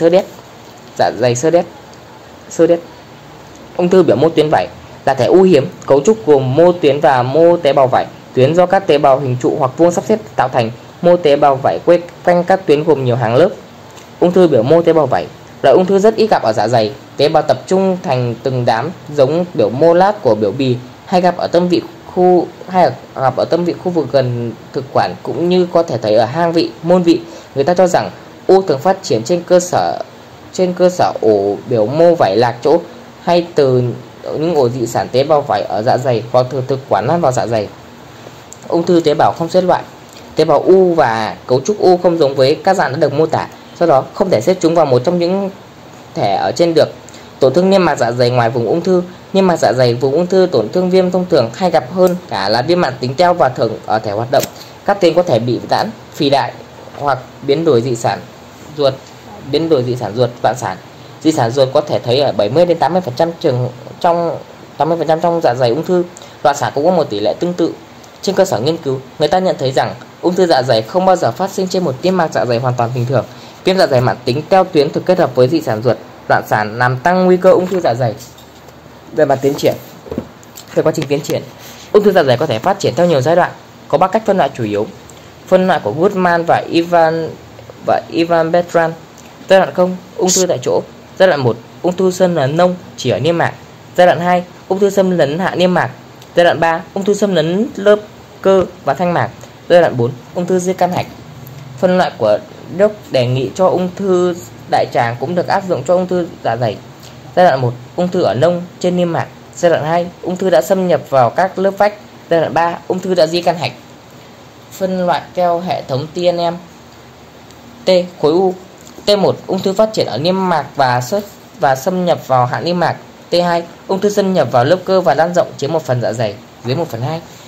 sơ đét. Ung thư biểu mô tuyến vảy là thể u hiếm, cấu trúc gồm mô tuyến và mô tế bào vảy. Tuyến do các tế bào hình trụ hoặc vuông sắp xếp tạo thành. Mô tế bào vảy quanh các tuyến gồm nhiều hàng lớp. Ung thư biểu mô tế bào vảy là ung thư rất ít gặp ở dạ dày. Tế bào tập trung thành từng đám giống biểu mô lát của biểu bì, hay gặp ở tâm vị khu vực gần thực quản, cũng như có thể thấy ở hang vị, môn vị. Người ta cho rằng u thường phát triển trên cơ sở ổ biểu mô vảy lạc chỗ, hay từ những ổ dị sản tế bào vảy ở dạ dày hoặc từ thực quản lan vào dạ dày. Ung thư tế bào không xếp loại. Tế bào u và cấu trúc u không giống với các dạng đã được mô tả, do đó không thể xếp chúng vào một trong những thể ở trên được. Tổn thương niêm mạc dạ dày ngoài vùng ung thư. Niêm mạc dạ dày vùng ung thư tổn thương viêm thông thường hay gặp hơn cả là viêm mãn tính teo và thường ở thể hoạt động. Các tuyến có thể bị giãn, phì đại hoặc biến đổi dị sản ruột, loạn sản. Dị sản ruột có thể thấy ở 70 đến 80% trong dạ dày ung thư. Loạn sản cũng có một tỷ lệ tương tự. Trên cơ sở nghiên cứu, người ta nhận thấy rằng ung thư dạ dày không bao giờ phát sinh trên một niêm mạc dạ dày hoàn toàn bình thường. Viêm dạ dày mãn tính teo tuyến thường kết hợp với dị sản ruột, loạn sản làm tăng nguy cơ ung thư dạ dày. Về quá trình tiến triển, ung thư dạ dày có thể phát triển theo nhiều giai đoạn. Có 3 cách phân loại chủ yếu. Phân loại của Goodman và Ivan Bertrand. Giai đoạn 0, ung thư tại chỗ. Giai đoạn 1, ung thư xâm lấn nông chỉ ở niêm mạc. Giai đoạn 2, ung thư xâm lấn hạ niêm mạc. Giai đoạn 3, ung thư xâm lấn lớp cơ và thanh mạc. Giai đoạn 4, ung thư di căn hạch. Phân loại của Doc đề nghị cho ung thư đại tràng cũng được áp dụng cho ung thư dạ dày. Giai đoạn 1, ung thư ở nông trên niêm mạc. Giai đoạn 2, ung thư đã xâm nhập vào các lớp vách. Giai đoạn 3, ung thư đã di căn hạch. Phân loại theo hệ thống TNM. T. Khối u. T1, ung thư phát triển ở niêm mạc và xâm nhập vào hạ niêm mạc. T2, ung thư xâm nhập vào lớp cơ và lan rộng chiếm 1 phần dạ dày, dưới 1/2.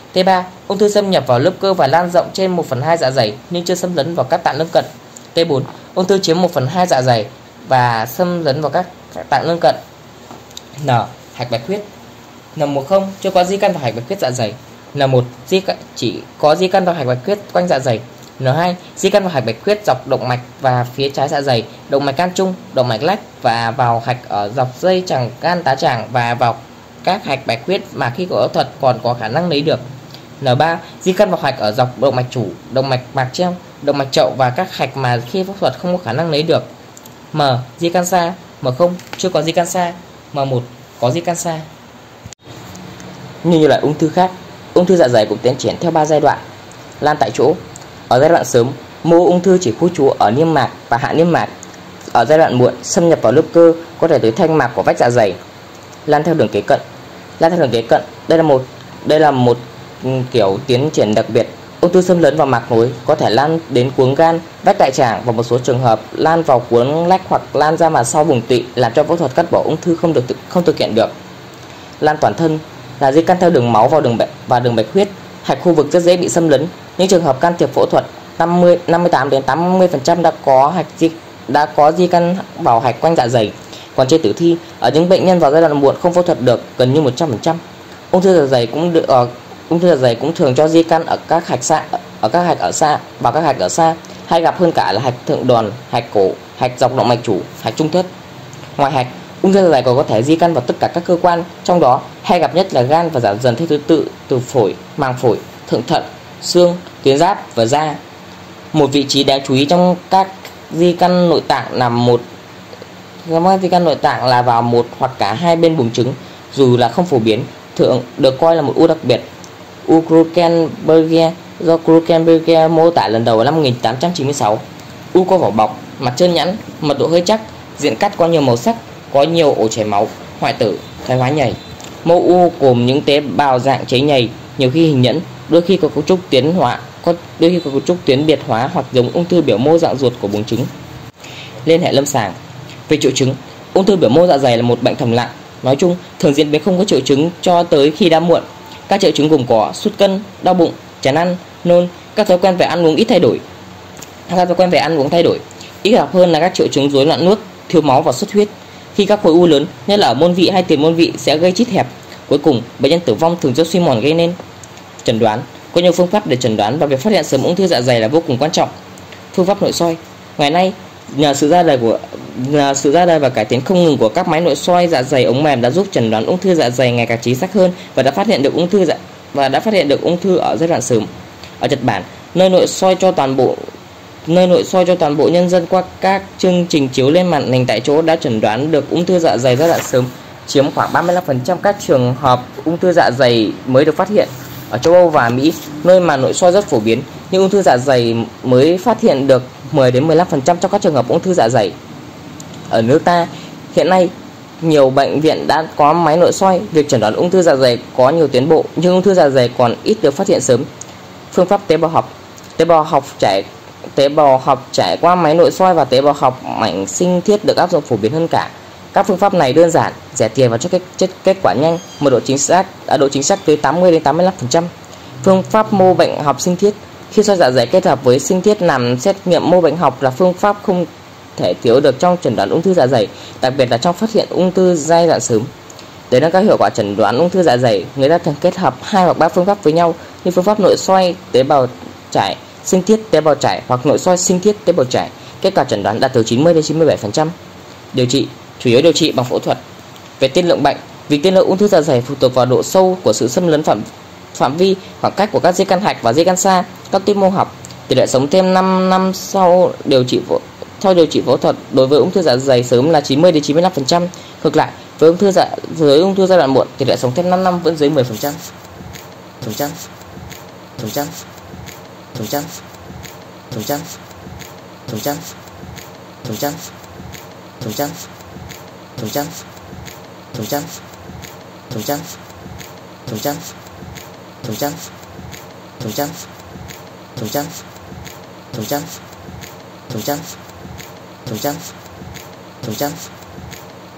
T3. Ung thư xâm nhập vào lớp cơ và lan rộng trên 1/2 dạ dày nhưng chưa xâm lấn vào các tạng lân cận. T4. Ung thư chiếm 1/2 dạ dày và xâm lấn vào các tạng lân cận. N. Hạch bạch huyết. N10 chưa có di căn vào hạch bạch huyết dạ dày. N1 chỉ có di căn vào hạch bạch huyết quanh dạ dày. N2 di căn vào hạch bạch huyết dọc động mạch và phía trái dạ dày, động mạch can trung, động mạch lách và vào hạch ở dọc dây chằng gan tá tràng và vào các hạch bạch huyết mà khi có phẫu thuật còn có khả năng lấy được. N3 di căn vào hạch ở dọc động mạch chủ, động mạch mạc treo, động mạch chậu và các hạch mà khi phẫu thuật không có khả năng lấy được. M. Di căn xa. M0 chưa có di căn xa. M1 có di căn xa. Như nhiều loại ung thư khác, ung thư dạ dày cũng tiến triển theo 3 giai đoạn. Lan tại chỗ. Ở giai đoạn sớm, mô ung thư chỉ khu trú ở niêm mạc và hạ niêm mạc. Ở giai đoạn muộn, xâm nhập vào lớp cơ, có thể tới thanh mạc của vách dạ dày. Lan theo đường kế cận. Lan theo đường kế cận, đây là một kiểu tiến triển đặc biệt. Ung thư xâm lấn vào mạc nối có thể lan đến cuống gan, vách đại tràng và một số trường hợp lan vào cuống lách hoặc lan ra mặt sau vùng tụy, làm cho phẫu thuật cắt bỏ ung thư không thực hiện được. Lan toàn thân là di căn theo đường máu vào đường bạch huyết. Hạch khu vực rất dễ bị xâm lấn. Những trường hợp can thiệp phẫu thuật 58 đến 80% đã có di căn vào hạch quanh dạ dày. Còn trên tử thi, ở những bệnh nhân vào giai đoạn muộn không phẫu thuật được gần như 100%. Ung thư dạ dày cũng thường cho di căn ở các hạch ở xa, hay gặp hơn cả là hạch thượng đòn, hạch cổ, hạch dọc động mạch chủ, hạch trung thất. Ngoài hạch, ung thư dạ dày còn có thể di căn vào tất cả các cơ quan, trong đó hay gặp nhất là gan và giảm dần theo thứ tự từ phổi, màng phổi, thượng thận, xương, tuyến giáp và da. Một vị trí đáng chú ý trong các di căn nội tạng là vào một hoặc cả hai bên buồng trứng, dù là không phổ biến, thường được coi là một u đặc biệt. U Krukenberger do Krukenberger mô tả lần đầu vào năm 1896. U có vỏ bọc, mặt trơn nhẵn, mật độ hơi chắc, diện cắt có nhiều màu sắc, có nhiều ổ chảy máu, hoại tử, thoái hóa nhầy. Mô u gồm những tế bào dạng cháy nhầy, nhiều khi hình nhẫn, đôi khi có cấu trúc tuyến biệt hóa hoặc giống ung thư biểu mô dạng ruột của buồng trứng. Liên hệ lâm sàng. Về triệu chứng, ung thư biểu mô dạ dày là một bệnh thầm lặng. Nói chung, thường diễn biến không có triệu chứng cho tới khi đã muộn. Các triệu chứng gồm có sút cân, đau bụng, chán ăn, nôn, các thói quen về ăn uống thay đổi. Ít gặp hơn là các triệu chứng rối loạn nuốt, thiếu máu và xuất huyết. Khi các khối u lớn, nhất là ở môn vị hay tiền môn vị sẽ gây chít hẹp. Cuối cùng, bệnh nhân tử vong thường do suy mòn gây nên. Chẩn đoán. Có nhiều phương pháp để chẩn đoán và việc phát hiện sớm ung thư dạ dày là vô cùng quan trọng. Phương pháp nội soi. Ngày nay, nhờ sự ra đời và cải tiến không ngừng của các máy nội soi dạ dày ống mềm đã giúp chẩn đoán ung thư dạ dày ngày càng chính xác hơn và đã phát hiện được ung thư ở giai đoạn sớm. Ở Nhật Bản, nơi nội soi cho toàn bộ nhân dân qua các chương trình chiếu lên màn hình tại chỗ đã chẩn đoán được ung thư dạ dày giai đoạn sớm, chiếm khoảng 35% các trường hợp ung thư dạ dày mới được phát hiện. Ở châu Âu và Mỹ, nơi mà nội soi rất phổ biến, nhưng ung thư dạ dày mới phát hiện được 10 đến 15% trong các trường hợp ung thư dạ dày. Ở nước ta, hiện nay nhiều bệnh viện đã có máy nội soi, việc chẩn đoán ung thư dạ dày có nhiều tiến bộ, nhưng ung thư dạ dày còn ít được phát hiện sớm. Phương pháp tế bào học. Tế bào học trải qua máy nội soi và tế bào học mảnh sinh thiết được áp dụng phổ biến hơn cả. Các phương pháp này đơn giản, rẻ tiền và cho kết quả nhanh, độ chính xác tới 80 đến 85%. Phương pháp mô bệnh học sinh thiết. Khi soi dạ dày kết hợp với sinh thiết làm xét nghiệm mô bệnh học là phương pháp không thể thiếu được trong chẩn đoán ung thư dạ dày, đặc biệt là trong phát hiện ung thư giai đoạn sớm. Để nâng cao hiệu quả chẩn đoán ung thư dạ dày, người ta thường kết hợp 2 hoặc 3 phương pháp với nhau như phương pháp nội soi tế bào trải, sinh thiết tế bào trải hoặc nội soi sinh thiết tế bào trải. Kết quả chẩn đoán đạt từ 90 đến 97%. Điều trị, chủ yếu điều trị bằng phẫu thuật. Về tiên lượng bệnh, việc tiên lượng ung thư dạ dày phụ thuộc vào độ sâu của sự xâm lấn phạm vi, khoảng cách của các di căn hạch và di căn xa, các tuyến mô học. Tỷ lệ sống thêm 5 năm sau điều trị phẫu thuật đối với ung thư dạ dày sớm là 90 đến 95%. Ngược lại, với ung thư giai đoạn muộn, tỷ lệ sống thêm 5 năm vẫn dưới 10%.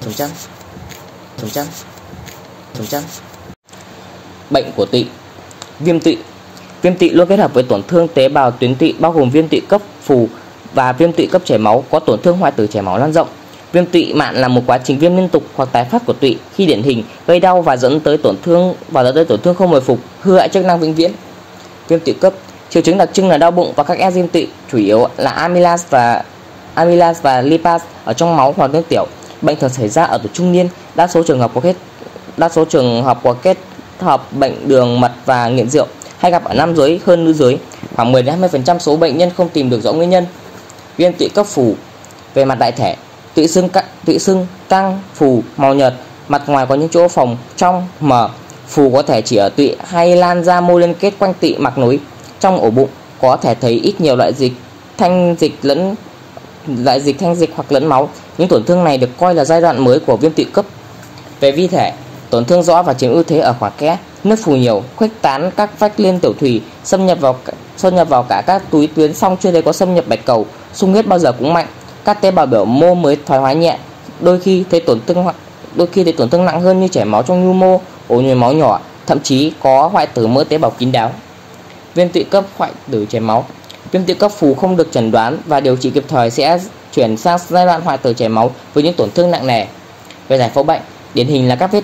Bệnh của tụy. Viêm tụy. Viêm tụy luôn kết hợp với tổn thương tế bào tuyến tụy, bao gồm viêm tụy cấp phù và viêm tụy cấp chảy máu, có tổn thương hoại tử chảy máu lan rộng. Viêm tụy mạn là một quá trình viêm liên tục hoặc tái phát của tụy, khi điển hình gây đau và dẫn tới tổn thương không hồi phục, hư hại chức năng vĩnh viễn. Viêm tụy cấp. Triệu chứng đặc trưng là đau bụng và các enzyme tụy, chủ yếu là amylase và lipase ở trong máu hoặc nước tiểu. Bệnh thường xảy ra ở tuổi trung niên, đa số trường hợp có kết hợp bệnh đường mật và nghiện rượu, hay gặp ở nam giới hơn nữ giới. Khoảng 10-20% số bệnh nhân không tìm được rõ nguyên nhân. Viêm tụy cấp phù. Về mặt đại thể, tụy sưng, căng, phù, màu nhợt, mặt ngoài có những chỗ phồng, trong, mờ. Phù có thể chỉ ở tụy hay lan ra mô liên kết quanh tụy mạc nối. Trong ổ bụng có thể thấy ít nhiều loại dịch thanh dịch hoặc lẫn máu. Những tổn thương này được coi là giai đoạn mới của viêm tụy cấp. Về vi thể, tổn thương rõ và chiếm ưu thế ở khoảng kẽ, nước phù nhiều, khuếch tán các vách liên tiểu thùy, xâm nhập vào cả các túi tuyến, song chưa thấy có xâm nhập bạch cầu. Xung huyết bao giờ cũng mạnh. Các tế bào biểu mô mới thoái hóa nhẹ, đôi khi thấy tổn thương nặng hơn như chảy máu trong nhu mô, ổ nhồi máu nhỏ, thậm chí có hoại tử mỡ tế bào kín đáo. Viêm tụy cấp hoại tử chảy máu. Viêm tụy cấp phù không được chẩn đoán và điều trị kịp thời sẽ chuyển sang giai đoạn hoại tử chảy máu với những tổn thương nặng nề. Về giải phẫu bệnh, điển hình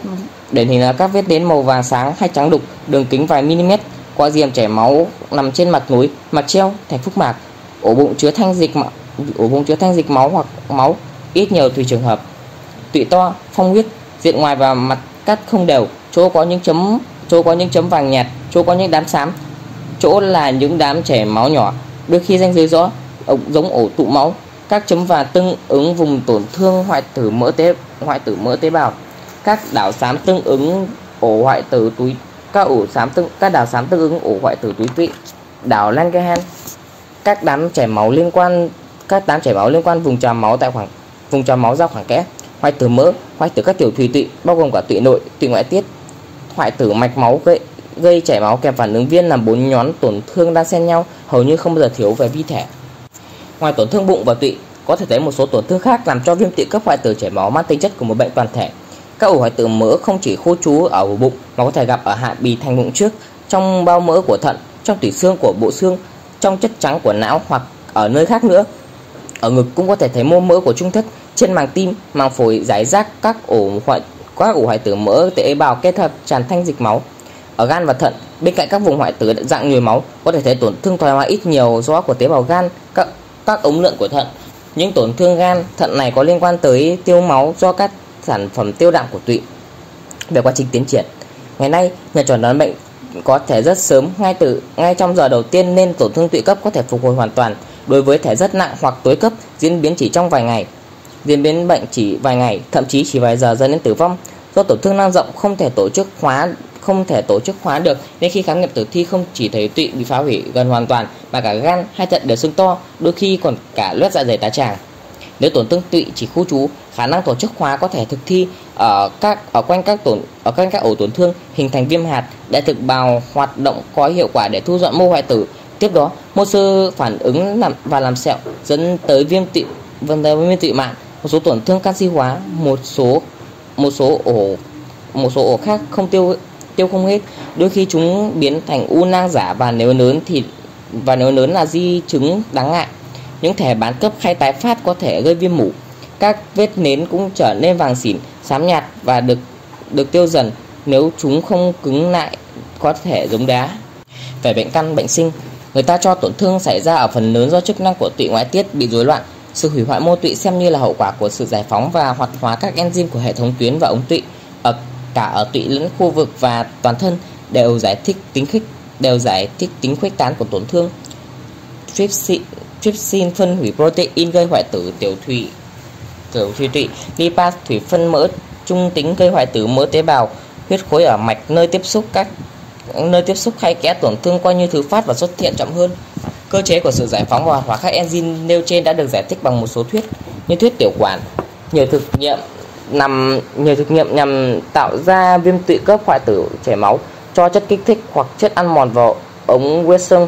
là các vết nến màu vàng sáng hay trắng đục, đường kính vài mm, qua diềm chảy máu nằm trên mặt nối, mặt treo, thành phúc mạc. Ổ bụng chứa thanh dịch máu hoặc máu, ít nhiều tùy trường hợp. Tụy to, phong huyết, diện ngoài và mặt cắt không đều, chỗ có những chấm vàng nhạt, chỗ có những đám xám, chỗ là những đám chảy máu nhỏ, đôi khi ranh giới rõ, giống ổ tụ máu. Các chấm vàng tương ứng vùng tổn thương hoại tử mỡ tế bào. Các đảo xám tương ứng ổ hoại tử túi, các đảo xám tương ứng ổ hoại tử túi tụy. Đảo Langerhans. Các đám chảy máu liên quan vùng trào máu ra khoảng kẽ. Hoại tử mỡ, hoại tử các tiểu thùy tụy, bao gồm cả tụy nội, tụy ngoại tiết. Hoại tử mạch máu gây chảy máu kèm phản ứng viêm, làm 4 nhóm tổn thương đan xen nhau, hầu như không bao giờ thiếu về vi thể. Ngoài tổn thương bụng và tụy, có thể thấy một số tổn thương khác làm cho viêm tụy cấp hoại tử chảy máu mang tính chất của một bệnh toàn thể. Các ổ hoại tử mỡ không chỉ khô trú ở ổ bụng mà có thể gặp ở hạ bì thành bụng trước, trong bao mỡ của thận, trong tủy xương của bộ xương, trong chất trắng của não hoặc ở nơi khác nữa. Ở ngực cũng có thể thấy mô mỡ của trung thất, trên màng tim, màng phổi rải rác các ổ hoại tử mỡ tế bào kết hợp tràn thanh dịch máu. Ở gan và thận, bên cạnh các vùng hoại tử dạng nhồi máu, có thể thấy tổn thương thoái hóa ít nhiều rõ của tế bào gan, các ống lượn của thận. Những tổn thương gan, thận này có liên quan tới tiêu máu do các sản phẩm tiêu đạm của tụy. Về quá trình tiến triển, ngày nay nhờ chẩn đoán bệnh có thể rất sớm, ngay trong giờ đầu tiên, nên tổn thương tụy cấp có thể phục hồi hoàn toàn. Đối với thể rất nặng hoặc tối cấp, diễn biến bệnh chỉ vài ngày, thậm chí chỉ vài giờ dẫn đến tử vong. Do tổn thương lan rộng không thể tổ chức hóa được, nên khi khám nghiệm tử thi không chỉ thấy tụy bị phá hủy gần hoàn toàn mà cả gan hay thận đều sưng to, đôi khi còn cả loét dạ dày tá tràng. Nếu tổn thương tụy chỉ khu trú, khả năng tổ chức hóa có thể thực thi ở quanh các ổ tổn thương, hình thành viêm hạt. Đại thực bào hoạt động có hiệu quả để thu dọn mô hoại tử. Tiếp đó, mô xơ phản ứng làm sẹo, dẫn tới viêm tụy mạn. Một số tổn thương canxi hóa, một số ổ khác không tiêu không hết, đôi khi chúng biến thành u nang giả, và nếu lớn là di chứng đáng ngại. Những thể bán cấp hay tái phát có thể gây viêm mủ. Các vết nến cũng trở nên vàng xỉn, xám nhạt và được tiêu dần. Nếu chúng không cứng lại, có thể giống đá. Về bệnh căn, bệnh sinh, người ta cho tổn thương xảy ra ở phần lớn do chức năng của tụy ngoại tiết bị rối loạn. Sự hủy hoại mô tụy xem như là hậu quả của sự giải phóng và hoạt hóa các enzyme của hệ thống tuyến và ống tụy. Cả ở tụy lẫn khu vực và toàn thân đều giải thích tính khuếch tán của tổn thương. Trypsin phân hủy protein gây hoại tử tiểu thùy tụy. Lipase thủy phân mỡ trung tính gây hoại tử mỡ tế bào. Huyết khối ở mạch nơi tiếp xúc hay kẽ tổn thương coi như thứ phát và xuất hiện chậm hơn. Cơ chế của sự giải phóng và hoạt hóa các enzyme nêu trên đã được giải thích bằng một số thuyết, như thuyết tiểu quản. Nhiều thực nghiệm nhằm tạo ra viêm tụy cấp hoại tử chảy máu, cho chất kích thích hoặc chất ăn mòn vào ống Wilson,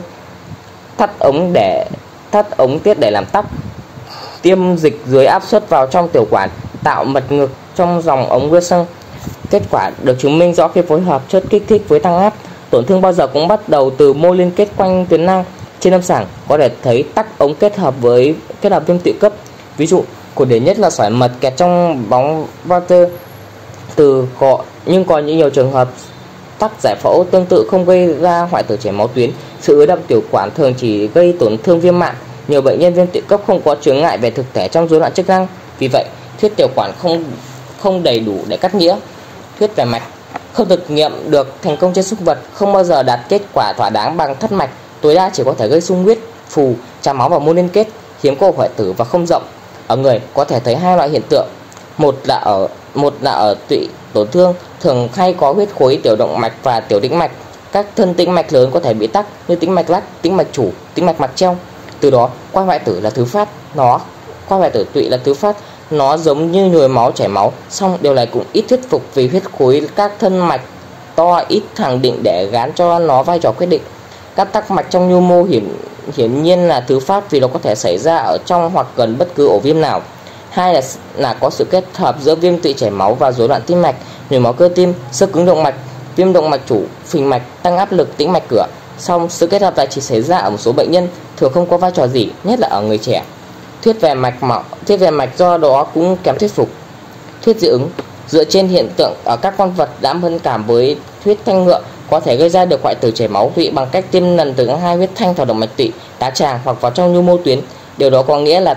thắt ống tiết để làm tắc, tiêm dịch dưới áp suất vào trong tiểu quản, tạo mật ngược trong dòng ống Wilson. Kết quả được chứng minh rõ khi phối hợp chất kích thích với tăng áp. Tổn thương bao giờ cũng bắt đầu từ mô liên kết quanh tuyến nang. Trên lâm sàng có thể thấy tắc ống kết hợp viêm tụy cấp. Ví dụ cổ điển nhất là sỏi mật kẹt trong bóng water nhưng còn nhiều trường hợp tắc giải phẫu tương tự không gây ra hoại tử chảy máu tuyến. Sự ứ đọng tiểu quản thường chỉ gây tổn thương viêm mạn. Nhiều bệnh nhân viêm tụy cấp không có chướng ngại về thực thể trong rối loạn chức năng, vì vậy thuyết tiểu quản không đầy đủ để cắt nghĩa. Thuyết về mạch không thực nghiệm được thành công trên súc vật, không bao giờ đạt kết quả thỏa đáng bằng thắt mạch, tối đa chỉ có thể gây xung huyết, phù, tràn máu và mô liên kết, hiếm có hoại tử và không rộng. Ở người có thể thấy hai loại hiện tượng, một là ở tụy tổn thương thường hay có huyết khối tiểu động mạch và tiểu tĩnh mạch. Các thân tĩnh mạch lớn có thể bị tắc như tĩnh mạch lách, tĩnh mạch chủ, tĩnh mạch mạc treo. Từ đó qua hoại tử là thứ phát, qua hoại tử tụy là thứ phát. Nó giống như nhồi máu chảy máu, song điều này cũng ít thuyết phục vì huyết khối các thân mạch to ít khẳng định để gán cho nó vai trò quyết định. Các tắc mạch trong nhu mô hiển nhiên là thứ phát vì nó có thể xảy ra ở trong hoặc gần bất cứ ổ viêm nào. Hai là có sự kết hợp giữa viêm tụy chảy máu và rối loạn tim mạch, nhồi máu cơ tim, xơ cứng động mạch, viêm động mạch chủ, phình mạch, tăng áp lực tĩnh mạch cửa. Song sự kết hợp này chỉ xảy ra ở một số bệnh nhân, thường không có vai trò gì, nhất là ở người trẻ. Thuyết về mạch do đó cũng kém thuyết phục. Thuyết dị ứng dựa trên hiện tượng ở các con vật đã mẫn cảm với huyết thanh ngựa có thể gây ra được hoại tử chảy máu tụy bằng cách tiêm lần từ hai huyết thanh vào động mạch tụy, tá tràng hoặc vào trong nhu mô tuyến. Điều đó có nghĩa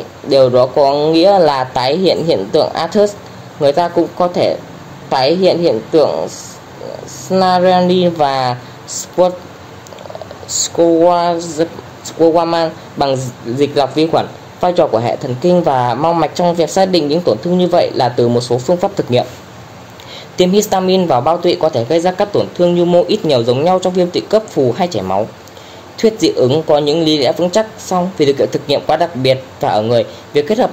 là tái hiện hiện tượng Arthus. Người ta cũng có thể tái hiện hiện tượng Snarani và Schwarman bằng dịch lọc vi khuẩn. Vai trò của hệ thần kinh và mau mạch trong việc xác định những tổn thương như vậy là từ một số phương pháp thực nghiệm. Tiêm histamine vào bao tụy có thể gây ra các tổn thương nhu mô ít nhiều giống nhau trong viêm tụy cấp, phù hay chảy máu. Thuyết dị ứng có những lý lẽ vững chắc, song vì điều kiện thực nghiệm quá đặc biệt và ở người, việc kết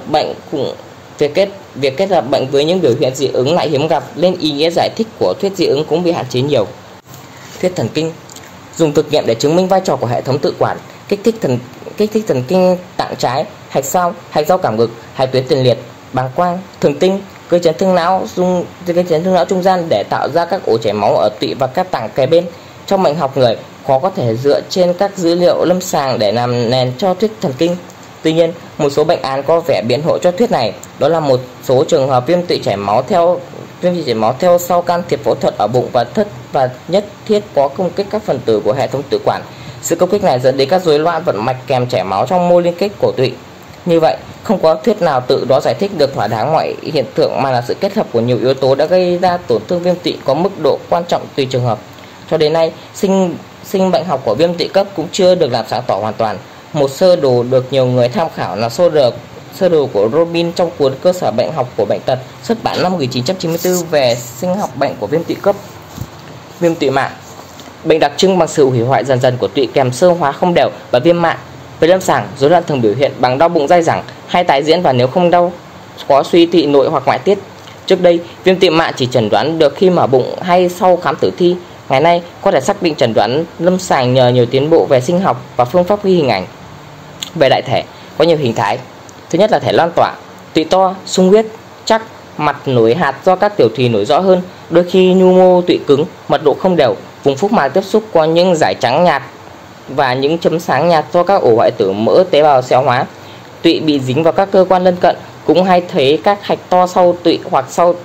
hợp bệnh với những biểu hiện dị ứng lại hiếm gặp, nên ý nghĩa giải thích của thuyết dị ứng cũng bị hạn chế nhiều. Thuyết thần kinh dùng thực nghiệm để chứng minh vai trò của hệ thống tự quản, kích thích thần kinh tạng trái, hạch giao cảm ngực, hai tuyến tiền liệt, bàng quang, thường tinh, cơ chấn thương não trung gian để tạo ra các ổ chảy máu ở tụy và các tạng kề bên. Trong bệnh học người, khó có thể dựa trên các dữ liệu lâm sàng để làm nền cho thuyết thần kinh. Tuy nhiên, một số bệnh án có vẻ biện hộ cho thuyết này, đó là một số trường hợp viêm tụy chảy máu theo sau can thiệp phẫu thuật ở bụng và thất và nhất thiết có công kích các phần tử của hệ thống tự quản. Sự công kích này dẫn đến các rối loạn vận mạch kèm chảy máu trong mô liên kết cổ tụy. Như vậy, không có thuyết nào tự đó giải thích được thỏa đáng mọi hiện tượng, mà là sự kết hợp của nhiều yếu tố đã gây ra tổn thương viêm tụy có mức độ quan trọng tùy trường hợp. Cho đến nay, sinh bệnh học của viêm tụy cấp cũng chưa được làm sáng tỏ hoàn toàn. Một sơ đồ được nhiều người tham khảo là sơ đồ của Robin trong cuốn Cơ sở bệnh học của bệnh tật xuất bản năm 1994 về sinh học bệnh của viêm tụy cấp. Viêm tụy mạn, bệnh đặc trưng bằng sự hủy hoại dần dần của tụy kèm xơ hóa không đều và viêm mạn. Về lâm sàng, rối loạn thường biểu hiện bằng đau bụng dai dẳng hay tái diễn, và nếu không đau có suy tụy nội hoặc ngoại tiết. Trước đây, viêm tụy mạn chỉ chẩn đoán được khi mở bụng hay sau khám tử thi. Ngày nay có thể xác định chẩn đoán lâm sàng nhờ nhiều tiến bộ về sinh học và phương pháp ghi hình ảnh. Về đại thể có nhiều hình thái. Thứ nhất là thể loan tỏa, tụy to, sung huyết, chắc, mặt nổi hạt do các tiểu thùy nổi rõ hơn, đôi khi nhu mô tụy cứng, mật độ không đều, vùng phúc mạc tiếp xúc có những dải trắng nhạt và những chấm sáng nhạt do các ổ hoại tử mỡ tế bào xéo hóa. Tụy bị dính vào các cơ quan lân cận, cũng hay thấy các hạch to sau tụy hoặc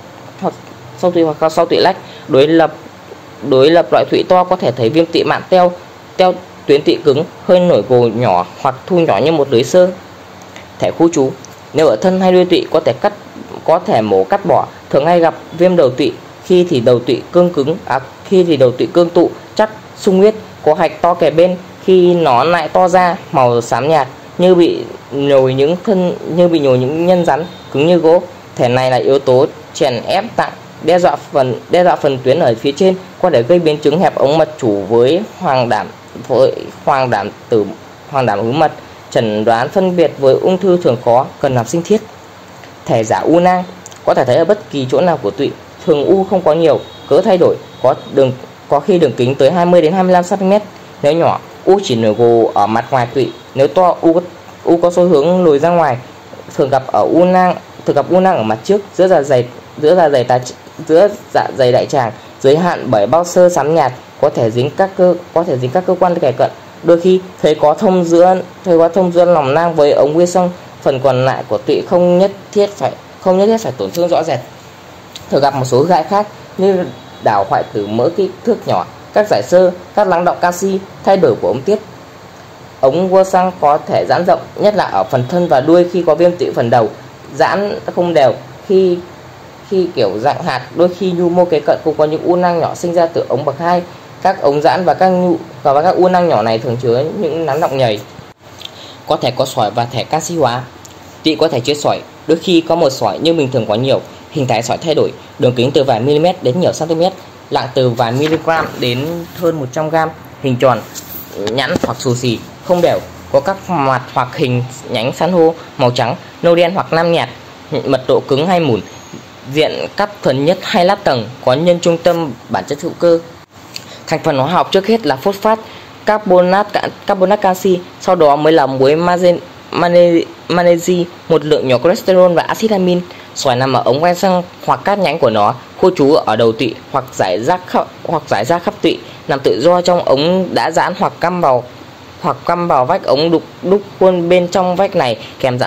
sau tụy lách. Đối lập loại tụy to có thể thấy viêm tụy mạn teo tuyến tụy cứng, hơi nổi gồ nhỏ hoặc thu nhỏ như một lưới sơ. Thể khu trú, nếu ở thân hay đuôi tụy có thể mổ cắt bỏ, thường hay gặp viêm đầu tụy, khi thì đầu tụy cương tụ, chắc, sung huyết, có hạch to kề bên, khi nó lại to ra, màu xám nhạt, như bị nhồi những nhân rắn cứng như gỗ. Thể này là yếu tố chèn ép tạng, đe dọa phần tuyến ở phía trên, có thể gây biến chứng hẹp ống mật chủ với hoàng đảm ứ mật. Chẩn đoán phân biệt với ung thư thường cần làm sinh thiết. Thể giả u nang có thể thấy ở bất kỳ chỗ nào của tụy, thường u không có nhiều, cỡ thay đổi, có khi đường kính tới 20 đến 25 cm. Nếu nhỏ, u chỉ nổi gồ ở mặt ngoài tụy, nếu to, u có xu hướng lồi ra ngoài, thường gặp u nang ở mặt trước, giữa dạ dày đại tràng, giới hạn bởi bao xơ xám nhạt, có thể dính các cơ quan kề cận. Đôi khi thấy có thông giữa lòng nang với ống Wilson, phần còn lại của tụy không nhất thiết phải tổn thương rõ rệt. Thường gặp một số hại khác như đảo hoại tử mỡ kích thước nhỏ, các giải xơ, các lắng đọng canxi, thay đổi của ống tiết. Ống Wilson có thể giãn rộng, nhất là ở phần thân và đuôi khi có viêm tụy phần đầu. Giãn không đều khi kiểu dạng hạt, đôi khi nhu mô kế cận cũng có những u nang nhỏ sinh ra từ ống bậc 2. Các ống giãn và các u nang nhỏ này thường chứa những nắn đọng nhầy. Có thể có sỏi và thể canxi hóa. Tụy có thể chứa sỏi, đôi khi có một sỏi nhưng bình thường có nhiều. Hình thái sỏi thay đổi, đường kính từ vài mm đến nhiều cm, nặng từ vài mg đến hơn 100 g, hình tròn, nhẵn hoặc xù xì, không đều, có các mặt hoặc hình nhánh san hô, màu trắng, nâu đen hoặc lam nhạt, mật độ cứng hay mủn, diện cắt thuần nhất hay lát tầng, có nhân trung tâm bản chất hữu cơ. Thành phần hóa học trước hết là phosphat, carbonat canxi, sau đó mới là muối magnesi, một lượng nhỏ cholesterol và axit amin. Sỏi nằm ở ống Wilson hoặc các nhánh của nó, khu trú ở đầu tụy hoặc giải rác khắp tụy, nằm tự do trong ống đã giãn hoặc căm vào vách ống đúc khuôn bên trong vách này, kèm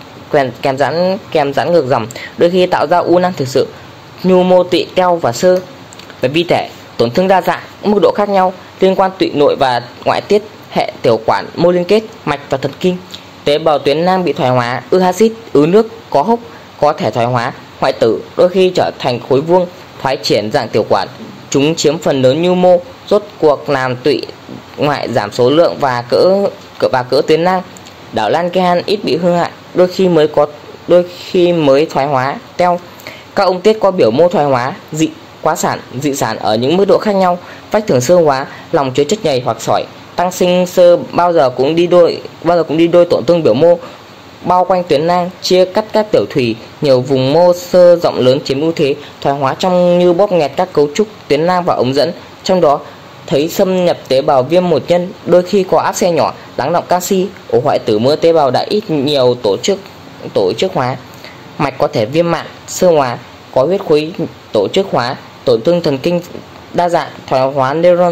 giãn ngược dòng, đôi khi tạo ra u nang thực sự. Nhu mô tụy teo và xơ. Về vi thể, tổn thương đa dạng, mức độ khác nhau, liên quan tụy nội và ngoại tiết, hệ tiểu quản, mô liên kết, mạch và thần kinh. Tế bào tuyến nang bị thoái hóa, ứ axit, ứ nước, có hốc, có thể thoái hóa, hoại tử, đôi khi trở thành khối vuông, thoái triển dạng tiểu quản. Chúng chiếm phần lớn nhu mô, rốt cuộc làm tụy ngoại giảm số lượng và cỡ tuyến nang. Đảo Langerhans ít bị hư hại, đôi khi mới thoái hóa, teo. Các ống tiết có biểu mô thoái hóa, dị sản ở những mức độ khác nhau. Vách tường xơ hóa, lòng chứa chất nhầy hoặc sỏi. Tăng sinh xơ bao giờ cũng đi đôi tổn thương biểu mô bao quanh tuyến nang, chia cắt các tiểu thùy, nhiều vùng mô xơ rộng lớn chiếm ưu thế, thoái hóa trong như bóp nghẹt các cấu trúc tuyến nang và ống dẫn, trong đó thấy xâm nhập tế bào viêm một nhân, đôi khi có áp xe nhỏ, lắng đọng canxi, ổ hoại tử mỡ tế bào đã ít nhiều tổ chức hóa. Mạch có thể viêm mạn, xơ hóa, có huyết khối tổ chức hóa, tổn thương thần kinh đa dạng, thoái hóa neuron,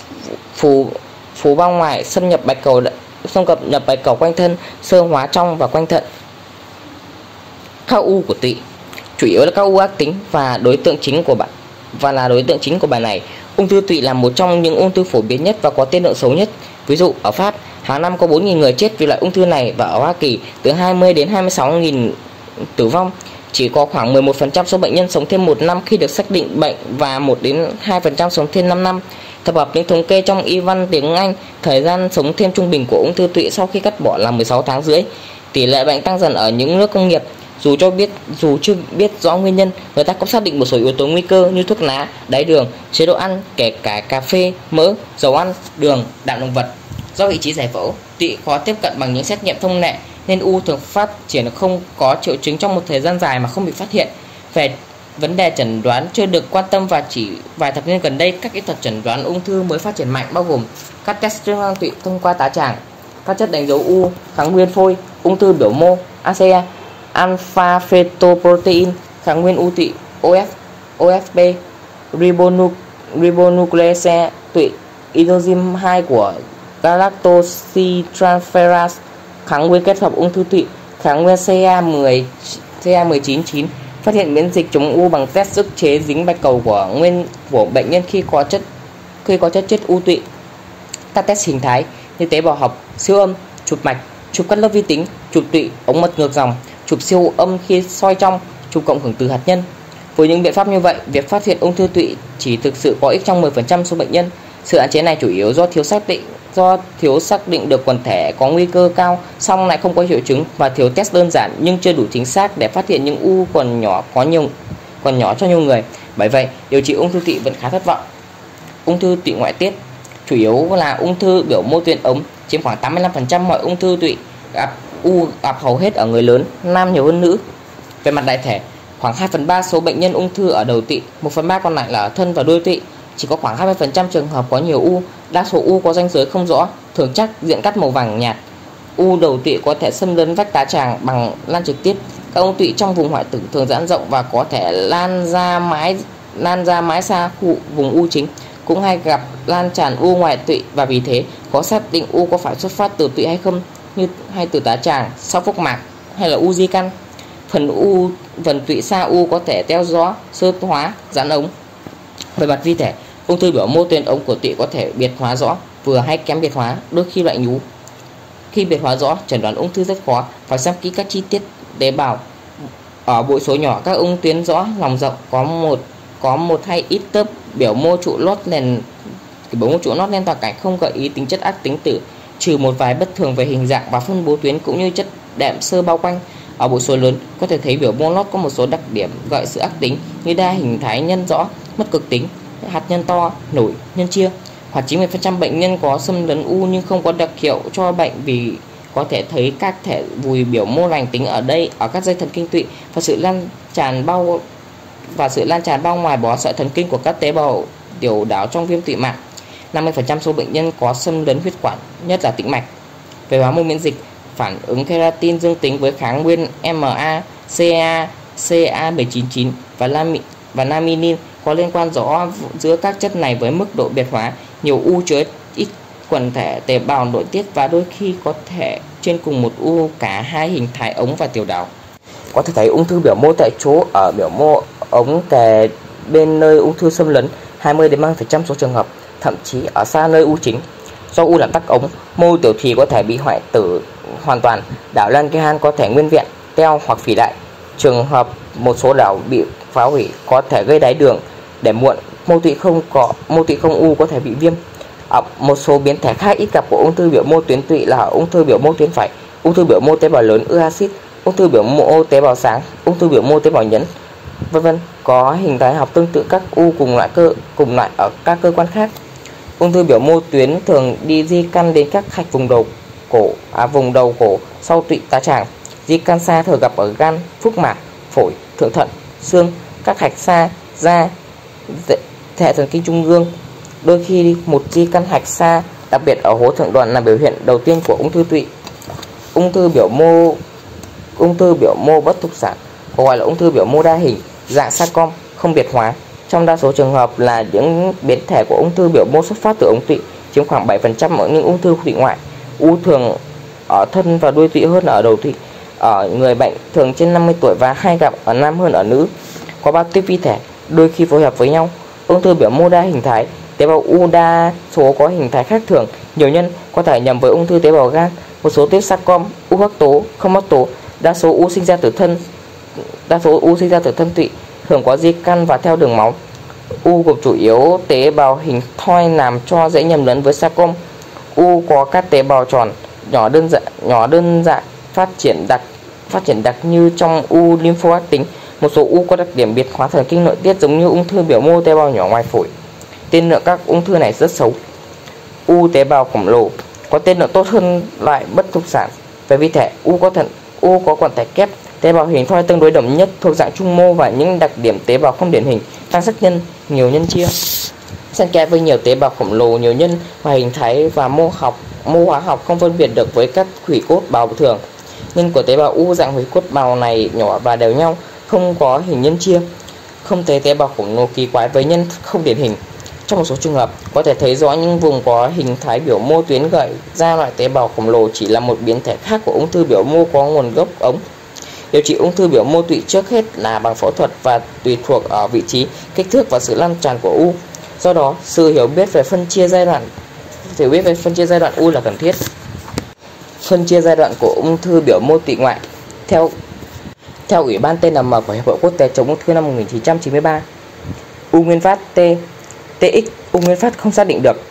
phù bao ngoài, xâm nhập bạch cầu quanh thân, xơ hóa trong và quanh thận. Các u của tụy chủ yếu là các u ác tính và là đối tượng chính của bài này. Ung thư tụy là một trong những ung thư phổ biến nhất và có tiên lượng xấu nhất. Ví dụ ở Pháp, hàng năm có 4.000 người chết vì loại ung thư này, và ở Hoa Kỳ từ 20 đến 26.000 tử vong. Chỉ có khoảng 11% số bệnh nhân sống thêm 1 năm khi được xác định bệnh và 1 đến 2% sống thêm 5 năm. Tập hợp những thống kê trong y văn tiếng Anh, thời gian sống thêm trung bình của ung thư tụy sau khi cắt bỏ là 16 tháng rưỡi. Tỷ lệ bệnh tăng dần ở những nước công nghiệp. Dù chưa biết rõ nguyên nhân, người ta cũng xác định một số yếu tố nguy cơ như thuốc lá, đái đường, chế độ ăn, kể cả cà phê, mỡ, dầu ăn, đường, đạm động vật. Do vị trí giải phẫu, tụy khó tiếp cận bằng những xét nghiệm thông lệ, nên u thường phát triển không có triệu chứng trong một thời gian dài mà không bị phát hiện. Về vấn đề chẩn đoán chưa được quan tâm, và chỉ vài thập niên gần đây, các kỹ thuật chẩn đoán ung thư mới phát triển mạnh, bao gồm các test chức năng tụy thông qua tá tràng, các chất đánh dấu u, kháng nguyên phôi, ung thư biểu mô, ACE, alpha fetoprotein, kháng nguyên u tụy, OFP, ribonucleic tụy, enzyme 2 của galactosyltransferase, kháng nguyên kết hợp ung thư tụy, kháng nguyên CA19-9, phát hiện miễn dịch chống u bằng test ức chế dính bạch cầu của bệnh nhân khi có chất chết u tụy. Các test hình thái như tế bào học, siêu âm, chụp mạch, chụp cắt lớp vi tính, chụp tụy, ống mật ngược dòng, chụp siêu âm khi soi trong, chụp cộng hưởng từ hạt nhân. Với những biện pháp như vậy, việc phát hiện ung thư tụy chỉ thực sự có ích trong 10% số bệnh nhân. Sự hạn chế này chủ yếu do thiếu xác định được quần thể có nguy cơ cao, song lại không có triệu chứng, và thiếu test đơn giản nhưng chưa đủ chính xác để phát hiện những u còn nhỏ cho nhiều người. Bởi vậy, điều trị ung thư tụy vẫn khá thất vọng. Ung thư tụy ngoại tiết chủ yếu là ung thư biểu mô tuyến ống, chiếm khoảng 85% mọi ung thư tụy. Gặp hầu hết ở người lớn, nam nhiều hơn nữ. Về mặt đại thể, khoảng 2/3 số bệnh nhân ung thư ở đầu tụy, 1/3 còn lại là ở thân và đuôi tụy. Chỉ có khoảng 20% trường hợp có nhiều u, đa số u có ranh giới không rõ, thường chắc, diện cắt màu vàng nhạt. U đầu tụy có thể xâm lấn vách tá tràng bằng lan trực tiếp. Các ung tụy trong vùng hoại tử thường giãn rộng và có thể lan ra lan ra mãi xa vùng u chính, cũng hay gặp lan tràn u ngoài tụy, và vì thế có xác định u có phải xuất phát từ tụy hay không, hay từ tá tràng, sau phúc mạc, hay là u di căn. Phần tụy xa u có thể teo gió, sơ hóa, giãn ống. Về mặt vi thể, ung thư biểu mô tuyến ống của tụy có thể biệt hóa rõ, vừa hay kém biệt hóa, đôi khi lại nhú. Khi biệt hóa rõ, chẩn đoán ung thư rất khó, phải xem kỹ các chi tiết tế bào. Ở bội số nhỏ, các ung tuyến rõ, lòng rộng, có một hay ít tớp biểu mô trụ lót lên toàn cảnh, không gợi ý tính chất ác tính tử, trừ một vài bất thường về hình dạng và phân bố tuyến cũng như chất đệm sơ bao quanh. Ở bội số lớn, có thể thấy biểu mô lót có một số đặc điểm gợi sự ác tính như đa hình thái nhân rõ, mất cực tính, hạt nhân to, nổi, nhân chia. Hoặc 90% bệnh nhân có xâm lấn u nhưng không có đặc hiệu cho bệnh, vì có thể thấy các thể vùi biểu mô lành tính ở các dây thần kinh tụy và sự lan tràn bao ngoài bó sợi thần kinh của các tế bào tiểu đảo trong viêm tụy mạn. 50% số bệnh nhân có xâm lấn huyết quản, nhất là tĩnh mạch. Về hóa mô miễn dịch, phản ứng keratin dương tính với kháng nguyên MA, CA799 và laminin có liên quan rõ giữa các chất này với mức độ biệt hóa. Nhiều u chứa ít quần thể tế bào nội tiết và đôi khi có thể trên cùng một u cả hai hình thái ống và tiểu đảo. Có thể thấy ung thư biểu mô tại chỗ ở biểu mô ống kề bên nơi ung thư xâm lấn 20-30% số trường hợp, thậm chí ở xa nơi u chính. Do u làm tắc ống, mô tiểu thùy có thể bị hoại tử hoàn toàn, đảo Langerhans có thể nguyên vẹn, teo hoặc phỉ đại. Trường hợp một số đảo bị phá hủy có thể gây đái đường để muộn. Mô tụy không u có thể bị viêm. Một số biến thể khác ít gặp của ung thư biểu mô tuyến tụy là ung thư biểu mô tuyến phải, ung thư biểu mô tế bào lớn ưa axit, ung thư biểu mô tế bào sáng, ung thư biểu mô tế bào nhẫn, vân có hình thái học tương tự các u cùng loại ở các cơ quan khác. Ung thư biểu mô tuyến thường đi di căn đến các hạch vùng đầu cổ sau tụy tá tràng. Di căn xa thường gặp ở gan, phúc mạc, phổi, thượng thận, xương, các hạch xa, da, hệ thần kinh trung ương. Đôi khi một di căn hạch xa, đặc biệt ở hố thượng đoàn, là biểu hiện đầu tiên của ung thư tụy. Ung thư biểu mô bất thục sản, gọi là ung thư biểu mô đa hình, dạng sarcom, không biệt hóa. Trong đa số trường hợp là những biến thể của ung thư biểu mô xuất phát từ ống tụy, chiếm khoảng 7% ở những ung thư tụy ngoại. U thường ở thân và đuôi tụy hơn ở đầu tụy. Ở người bệnh thường trên 50 tuổi và hay gặp ở nam hơn ở nữ. Có 3 tuyếp vi thể, đôi khi phối hợp với nhau. Ung thư biểu mô đa hình thái, tế bào u đa số có hình thái khác thường, nhiều nhân có thể nhầm với ung thư tế bào gan. Một số tuyếp sarcom, u hắc tố, không hắc tố. Đa số u sinh ra từ thân tụy, thường có di căn và theo đường máu. U gồm chủ yếu tế bào hình thoi làm cho dễ nhầm lẫn với sarcom. U có các tế bào tròn, nhỏ đơn dạng, phát triển đặc như trong u lympho ác tính. Một số u có đặc điểm biệt hóa thần kinh nội tiết giống như ung thư biểu mô tế bào nhỏ ngoài phổi. Tiên lượng các ung thư này rất xấu. U tế bào khổng lồ có tiên lượng tốt hơn loại bất thục sản. Về vi thể, u có quần thể kép, tế bào hình thoi tương đối đồng nhất, thuộc dạng trung mô và những đặc điểm tế bào không điển hình, tăng sắc nhân, nhiều nhân chia. Xen kẽ với nhiều tế bào khổng lồ, nhiều nhân và hình thái và mô hóa học không phân biệt được với các hủy cốt bào thường. Nhân của tế bào u dạng hủy cốt bào này nhỏ và đều nhau, không có hình nhân chia. Không thấy tế bào khổng lồ kỳ quái với nhân không điển hình. Trong một số trường hợp, có thể thấy rõ những vùng có hình thái biểu mô tuyến gợi ra loại tế bào khổng lồ chỉ là một biến thể khác của ung thư biểu mô có nguồn gốc ống. Điều trị ung thư biểu mô tụy trước hết là bằng phẫu thuật và tùy thuộc ở vị trí, kích thước và sự lan tràn của u. Do đó, sự hiểu biết về phân chia giai đoạn u là cần thiết. Phân chia giai đoạn của ung thư biểu mô tụy ngoại. Theo Ủy ban TNM của Hiệp hội Quốc tế chống ung thư năm 1993, u nguyên phát TX, u nguyên phát không xác định được.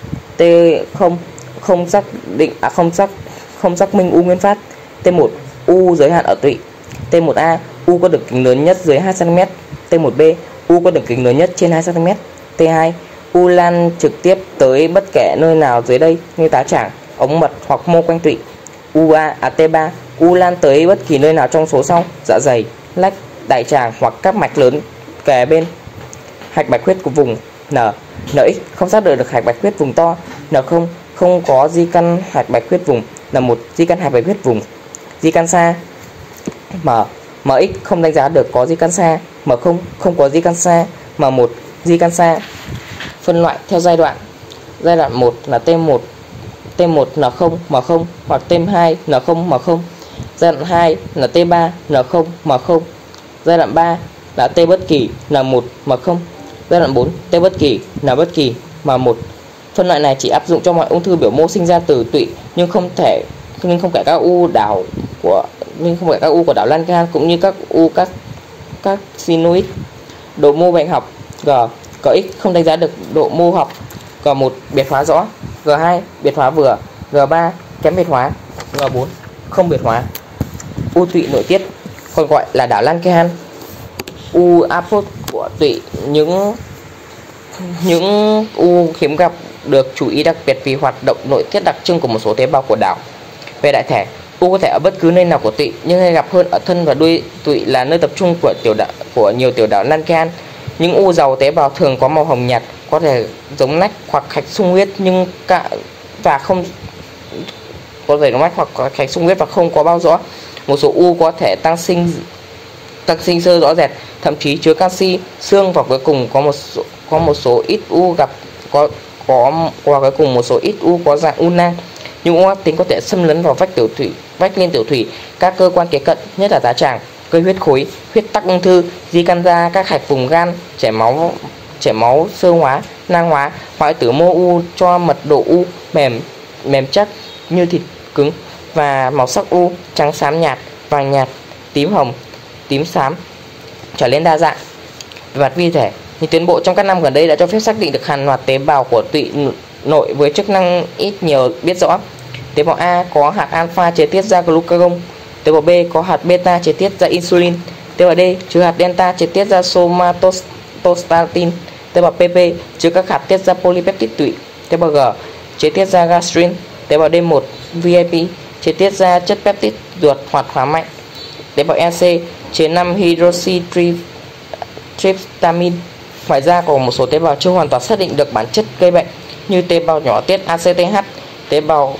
Không xác minh u nguyên phát. T1, u giới hạn ở tụy. T1A, u có đường kính lớn nhất dưới 2 cm. T1B, u có đường kính lớn nhất trên 2 cm. T2, u lan trực tiếp tới bất kể nơi nào dưới đây như tá tràng, ống mật hoặc mô quanh tụy. T3, u lan tới bất kỳ nơi nào trong số sau: dạ dày, lách, đại tràng hoặc các mạch lớn kề bên. Hạch bạch huyết của vùng NX không xác định được hạch bạch huyết vùng to. N0 không có di căn hạch bạch huyết vùng. N1 di căn hạch bạch huyết vùng. Di căn xa. MX không đánh giá được có di căn xa. M0 không có di căn xa. M1 di can xa. Phân loại theo giai đoạn. Giai đoạn 1 là T1 N0 M0 hoặc T2 N0 M0. Giai đoạn 2 là T3 N0 M0. Giai đoạn 3 là T bất kỳ N1 M0. Giai đoạn 4 T bất kỳ N bất kỳ M1. Phân loại này chỉ áp dụng cho mọi ung thư biểu mô sinh ra từ tụy nhưng không kể các u của đảo Langerhans cũng như các u các sinoid. Độ mô bệnh học. G. Cx không đánh giá được độ mô học. G1 biệt hóa rõ. G2 biệt hóa vừa. G3 kém biệt hóa. G4 không biệt hóa. U tụy nội tiết còn gọi là đảo Langerhans. U áp của tụy, những u hiếm gặp được chú ý đặc biệt vì hoạt động nội tiết đặc trưng của một số tế bào của đảo. Về đại thể, u có thể ở bất cứ nơi nào của tụy nhưng hay gặp hơn ở thân và đuôi tụy là nơi tập trung của nhiều tiểu đảo Langerhans. Những u giàu tế bào thường có màu hồng nhạt, có thể giống nách hoặc hạch sung huyết và không có bao rõ. Một số u có thể tăng sinh xơ rõ rệt, thậm chí chứa canxi, xương, và cuối cùng có một số ít u có dạng u nang. Nhưng u ác tính có thể xâm lấn vào vách liên tiểu thủy, các cơ quan kế cận, nhất là tá tràng, gây huyết khối, huyết tắc ung thư, di căn da, các hạch vùng gan, chảy máu xơ hóa, nang hóa, hoại tử mô u cho mật độ u mềm chắc như thịt cứng và màu sắc u trắng xám nhạt, vàng nhạt, tím hồng, tím xám trở lên đa dạng. Về mặt vi thể, những tiến bộ trong các năm gần đây đã cho phép xác định được hàng loạt tế bào của tụy nội với chức năng ít nhiều biết rõ. Tế bào A có hạt alpha chế tiết ra glucagon, tế bào B có hạt beta chế tiết ra insulin, tế bào D chứa hạt delta chế tiết ra somatostatin, tế bào PP chứa các hạt tiết ra polypeptide tụy, tế bào G chế tiết ra gastrin, tế bào D1 VIP chế tiết ra chất peptide ruột hoạt hóa mạnh, tế bào EC chế 5 hydroxytryptamine. Ngoài ra còn một số tế bào chưa hoàn toàn xác định được bản chất gây bệnh như tế bào nhỏ tiết ACTH, tế bào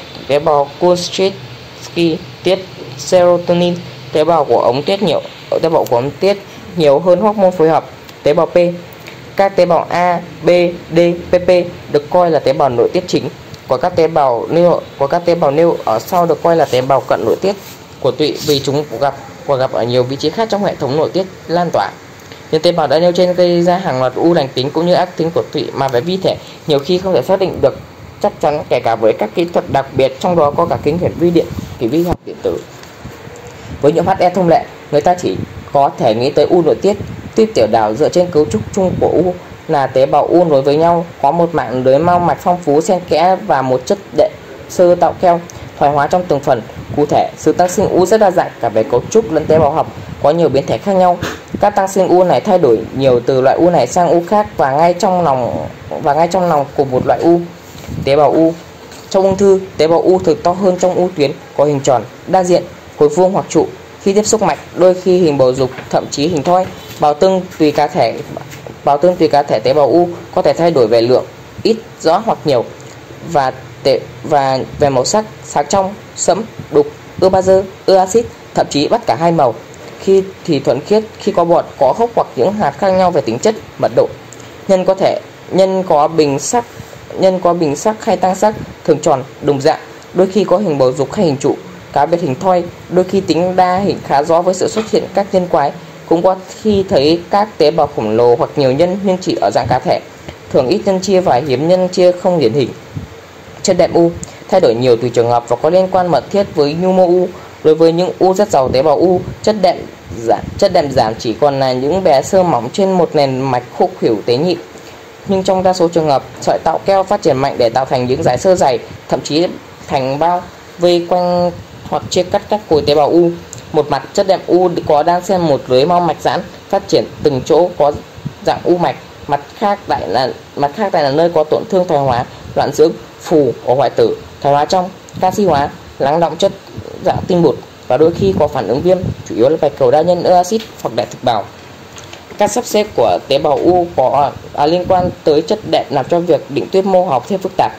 Kuczynski tiết serotonin, tế bào của ống tiết nhiều hơn hormone phối hợp, tế bào P. Các tế bào A, B, D, PP được coi là tế bào nội tiết chính, còn các tế bào nêu ở sau được coi là tế bào cận nội tiết của tụy vì chúng gặp ở nhiều vị trí khác trong hệ thống nội tiết lan tỏa. Những tế bào đã nêu trên gây ra hàng loạt u lành tính cũng như ác tính của tụy mà về vi thể nhiều khi không thể xác định được chắc chắn, kể cả với các kỹ thuật đặc biệt, trong đó có cả kính hiển vi học điện tử. Với những HE thông lệ, người ta chỉ có thể nghĩ tới u nội tiết. Tuyếp tiểu đảo dựa trên cấu trúc chung của u là tế bào u nối với nhau, có một mạng lưới mao mạch phong phú xen kẽ và một chất đệm sơ tạo keo thoái hóa trong từng phần. Cụ thể, sự tăng sinh u rất đa dạng cả về cấu trúc lẫn tế bào học, có nhiều biến thể khác nhau. Các tăng sinh u này thay đổi nhiều từ loại u này sang u khác và ngay trong lòng của một loại u. Tế bào u trong ung thư, tế bào u thường to hơn trong u tuyến, có hình tròn, đa diện, khối vuông hoặc trụ. Khi tiếp xúc mạch, đôi khi hình bầu dục, thậm chí hình thoi. Bào tương tùy cá thể tế bào u có thể thay đổi về lượng, ít, rõ hoặc nhiều, và về màu sắc, sáng trong, sẫm, đục, ưa bazơ, ưa axit, thậm chí bắt cả hai màu. Khi thì thuần khiết, khi có bọt, có hốc hoặc những hạt khác nhau về tính chất, mật độ. Nhân có bình sắc hay tăng sắc, thường tròn, đồng dạng, đôi khi có hình bầu dục hay hình trụ, cá biệt hình thoi, đôi khi tính đa hình khá rõ với sự xuất hiện các nhân quái. Cũng có khi thấy các tế bào khổng lồ hoặc nhiều nhân nhưng chỉ ở dạng cá thể, thường ít nhân chia và hiếm nhân chia không điển hình. Chất đệm u thay đổi nhiều tùy trường hợp và có liên quan mật thiết với nhu mô u. Đối với những u rất giàu tế bào u, chất đệm giảm chỉ còn là những bé xơ mỏng trên một nền mạch khúc khuỷu tế nhị. Nhưng trong đa số trường hợp, sợi tạo keo phát triển mạnh để tạo thành những dải xơ dày, thậm chí thành bao vây quanh hoặc chia cắt các khối tế bào u. Một mặt, chất đệm u có đan xen một lưới mao mạch giãn phát triển từng chỗ có dạng u mạch. Mặt khác tại là nơi có tổn thương thoái hóa, loạn dưỡng, phù, ổ hoại tử, thoái hóa trong, canxi hóa, lắng đọng chất dạng tinh bột và đôi khi có phản ứng viêm, chủ yếu là bạch cầu đa nhân ưa axit hoặc đại thực bào. Các sắp xếp của tế bào u có liên quan tới chất đệm làm cho việc định tuyếp mô học thêm phức tạp.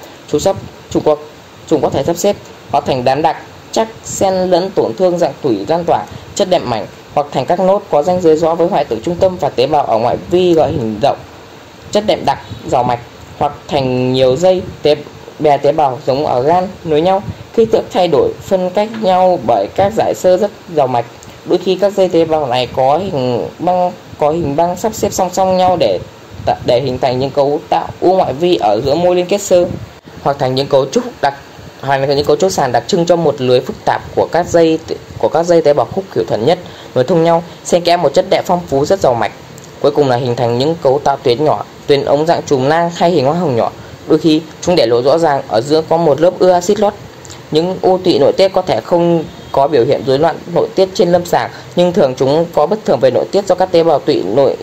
Chúng có thể sắp xếp hóa thành đán đặc chắc xen lẫn tổn thương dạng tủy lan tỏa, chất đệm mảnh, hoặc thành các nốt có ranh giới rõ với hoại tử trung tâm và tế bào ở ngoại vi gọi hình rộng chất đệm đặc, giàu mạch, hoặc thành nhiều dây tế bào giống ở gan nối nhau. Kích thước thay đổi phân cách nhau bởi các dải xơ rất giàu mạch. Đôi khi các dây tế bào này có hình băng sắp xếp song song nhau để hình thành những cấu tạo u ngoại vi ở giữa môi liên kết xơ, hoặc thành những cấu trúc sàn đặc trưng cho một lưới phức tạp của các dây tế bào khúc kiểu thuần nhất nối thông nhau, xen kẽ một chất đệm phong phú rất giàu mạch. Cuối cùng là hình thành những cấu tạo tuyến nhỏ, tuyến ống dạng chùm nang hay hình hoa hồng nhỏ. Đôi khi chúng để lộ rõ ràng ở giữa có một lớp ưa axit lót. Những u tụy nội tiết có thể không có biểu hiện rối loạn nội tiết trên lâm sàng, nhưng thường chúng có bất thường về nội tiết do các tế bào tụy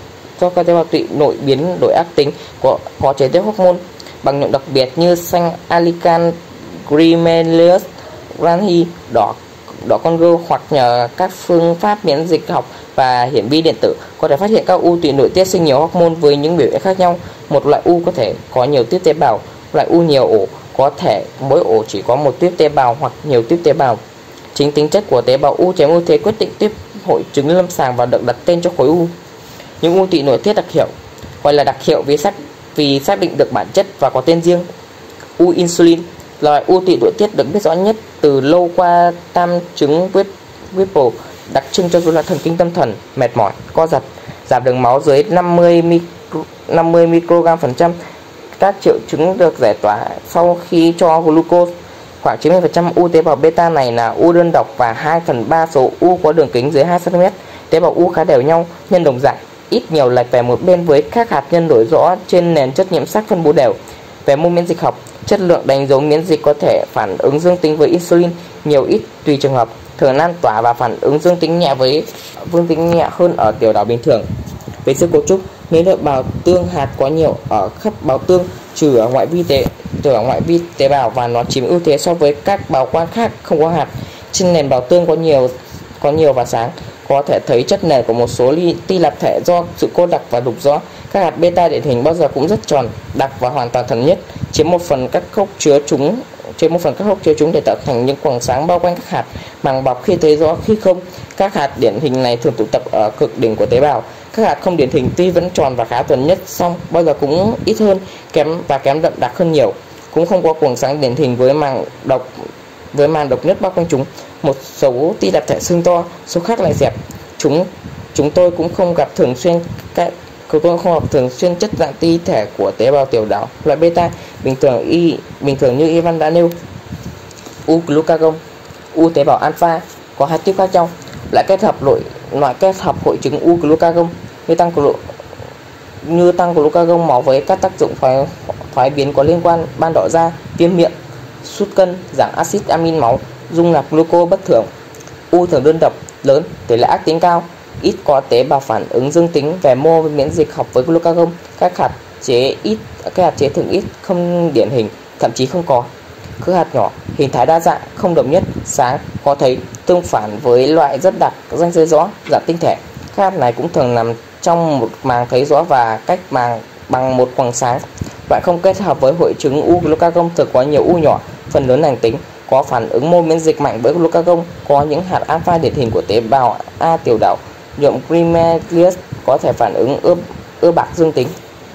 nội biến đổi ác tính có chế tiết hormone bằng nhuộm đặc biệt như xanh Allicant, Gremelius, Ranhi, đỏ Congo, hoặc nhờ các phương pháp miễn dịch học và hiển vi điện tử có thể phát hiện các u tụy nội tiết sinh nhiều hormone với những biểu hiện khác nhau. Một loại u có thể có nhiều tuyếp tế bào, loại u nhiều ổ có thể mỗi ổ chỉ có một tuyếp tế bào hoặc nhiều tuyếp tế bào. Chính tính chất của tế bào u chém ưu thế quyết định tuyếp hội chứng lâm sàng và được đặt tên cho khối u. Những u tụy nội tiết đặc hiệu gọi là đặc hiệu vì xác định được bản chất và có tên riêng. U insulin là loại u tụy nội tiết được biết rõ nhất từ lâu qua tam chứng Whipple, đặc trưng cho rối loạn thần kinh tâm thần, mệt mỏi, co giật, giảm đường máu dưới 50 microgram phần trăm. Các triệu chứng được giải tỏa sau khi cho glucose. Khoảng 90% u tế bào beta này là u đơn độc và 2/3 số u có đường kính dưới 2 cm. Tế bào u khá đều nhau, nhân đồng dạng, ít nhiều lệch về một bên với các hạt nhân nổi rõ trên nền chất nhiễm sắc phân bố đều. Về môn miễn dịch học, chất lượng đánh dấu miễn dịch có thể phản ứng dương tính với insulin nhiều ít tùy trường hợp, thường lan tỏa và phản ứng dương tính nhẹ hơn ở tiểu đảo bình thường. Về sự cấu trúc, nếu lượng bào tương hạt có nhiều ở khắp bào tương trừ ở ngoại vi tế bào và nó chiếm ưu thế so với các bào quang khác không có hạt. Trên nền bào tương có nhiều và sáng, có thể thấy chất nền của một số ti lập thể do sự cô đặc và đục rõ. Các hạt beta điển hình bao giờ cũng rất tròn, đặc và hoàn toàn thuần nhất, chiếm một phần các hốc chứa chúng để tạo thành những quầng sáng bao quanh các hạt, màng bọc khi thấy rõ khi không. Các hạt điển hình này thường tụ tập ở cực đỉnh của tế bào. Các hạt không điển hình tuy vẫn tròn và khá thuần nhất, song bao giờ cũng ít hơn, kém đậm đặc hơn nhiều, cũng không có quầng sáng điển hình với màng độc nhất bao quanh chúng. Một số ti lập thể xương to, số khác lại dẹp. Chúng tôi cũng không gặp thường xuyên chất dạng ti thể của tế bào tiểu đảo loại beta bình thường như Ivan đã nêu. U glucagon, u tế bào alpha có hai tuyếp khác nhau. Loại kết hợp hội chứng u glucagon như tăng glucagon máu với các tác dụng thoái biến có liên quan: ban đỏ da, viêm miệng, sút cân, giảm axit amin máu, dung nạp gluco bất thường. U thường đơn độc lớn, tỷ lệ ác tính cao, ít có tế bào phản ứng dương tính về mô miễn dịch học với glucagon. Các hạt chế thường ít, không điển hình, thậm chí không có. Cứ hạt nhỏ, hình thái đa dạng, không đồng nhất, sáng, có thấy, tương phản với loại rất đặc, ranh giới rõ, dạng tinh thể. Các hạt này cũng thường nằm trong một màng thấy rõ và cách màng bằng một quầng sáng. Loại không kết hợp với hội chứng u glucagon thường có nhiều u nhỏ, phần lớn lành tính, có phản ứng mô miễn dịch mạnh với glucagon, có những hạt alpha điển hình của tế bào A tiểu đảo, nhuộm Gremelius có thể phản ứng ưa bạc dương tính.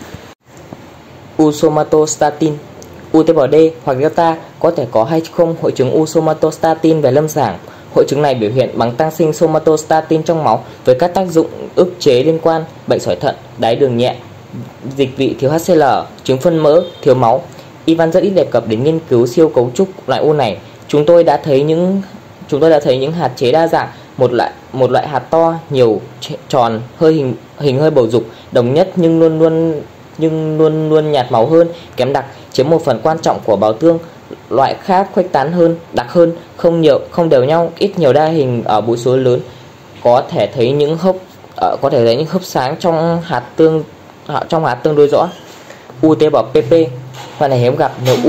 U somatostatin, u tế bào D hoặc delta có thể có hay không hội chứng u somatostatin về lâm sàng. Hội chứng này biểu hiện bằng tăng sinh somatostatin trong máu với các tác dụng ức chế liên quan: bệnh sỏi thận, đái đường nhẹ, dịch vị thiếu HCl, chứng phân mỡ, thiếu máu. Ivan rất ít đề cập đến nghiên cứu siêu cấu trúc loại u này. Chúng tôi đã thấy những hạt chế đa dạng, một loại hạt to, nhiều, tròn, hình hơi bầu dục, đồng nhất nhưng luôn luôn nhạt máu hơn, kém đặc, chiếm một phần quan trọng của bào tương. Loại khác khuếch tán hơn, đặc hơn, không đều nhau, ít nhiều đa hình ở bụi số lớn, có thể thấy những hốc sáng trong hạt tương đối rõ. U tế bào PP, loại này hiếm gặp nếu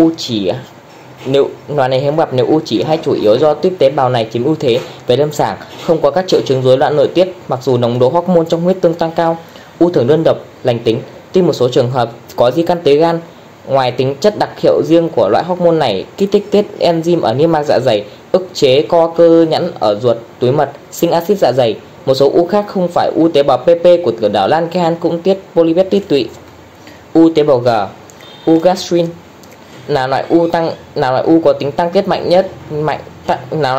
u chỉ hay chủ yếu do tuyếp tế bào này chiếm ưu thế về lâm sàng, không có các triệu chứng rối loạn nội tiết, mặc dù nồng độ hormone trong huyết tương tăng cao. U thường đơn độc, lành tính, tuy một số trường hợp có di căn tới gan. Ngoài tính chất đặc hiệu riêng của loại hormone này, kích thích tiết enzyme ở niêm mạc dạ dày, ức chế co cơ nhẵn ở ruột, túi mật, sinh axit dạ dày. Một số u khác không phải u tế bào PP của tiểu đảo Langerhans cũng tiết polypeptide tụy. U tế bào G. U gastrin là loại u có tính tăng tiết mạnh nhất, là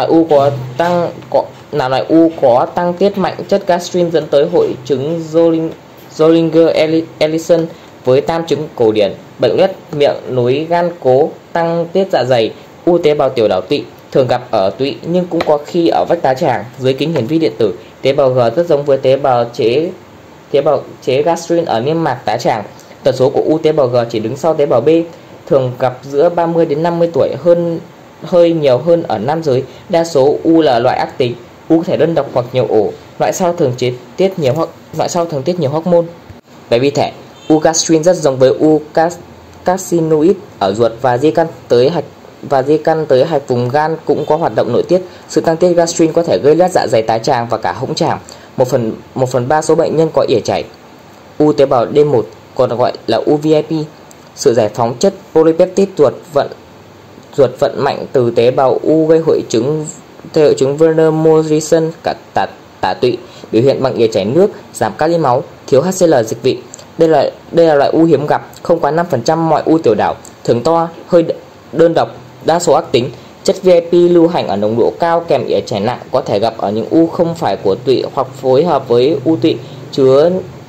loại u có tăng tiết mạnh chất gastrin dẫn tới hội chứng Zollinger-Ellison với tam chứng cổ điển, bệnh loét miệng, nối gan cố, tăng tiết dạ dày. U tế bào tiểu đảo tụy thường gặp ở tụy nhưng cũng có khi ở vách tá tràng. Dưới kính hiển vi điện tử, tế bào G rất giống với tế bào chế gastrin ở niêm mạc tá tràng. Tần số của u tế bào G chỉ đứng sau tế bào B, thường gặp giữa 30 đến 50 tuổi, hơi nhiều hơn ở nam giới. Đa số u là loại ác tính, u có thể đơn độc hoặc nhiều ổ. Loại sau thường tiết nhiều hormone. Về vi thể, u gastrin rất giống với u carcinoid ở ruột và di căn tới hạch vùng gan cũng có hoạt động nội tiết. Sự tăng tiết gastrin có thể gây loét dạ dày, tá tràng và cả hõng tràng. 1/3 số bệnh nhân có ỉa chảy. U tế bào D1 còn gọi là UVIP. Sự giải phóng chất polypeptide ruột vận mạnh từ tế bào u gây hội chứng Werner-Morrison tả tụy, biểu hiện bằng ỉa chảy nước, giảm kali máu, thiếu HCl dịch vị. Đây là loại u hiếm gặp, không quá 5% mọi u tiểu đảo, thường to, hơi đơn độc, đa số ác tính. Chất VIP lưu hành ở nồng độ cao kèm ỉa chảy nặng, có thể gặp ở những u không phải của tụy hoặc phối hợp với u tụy chứa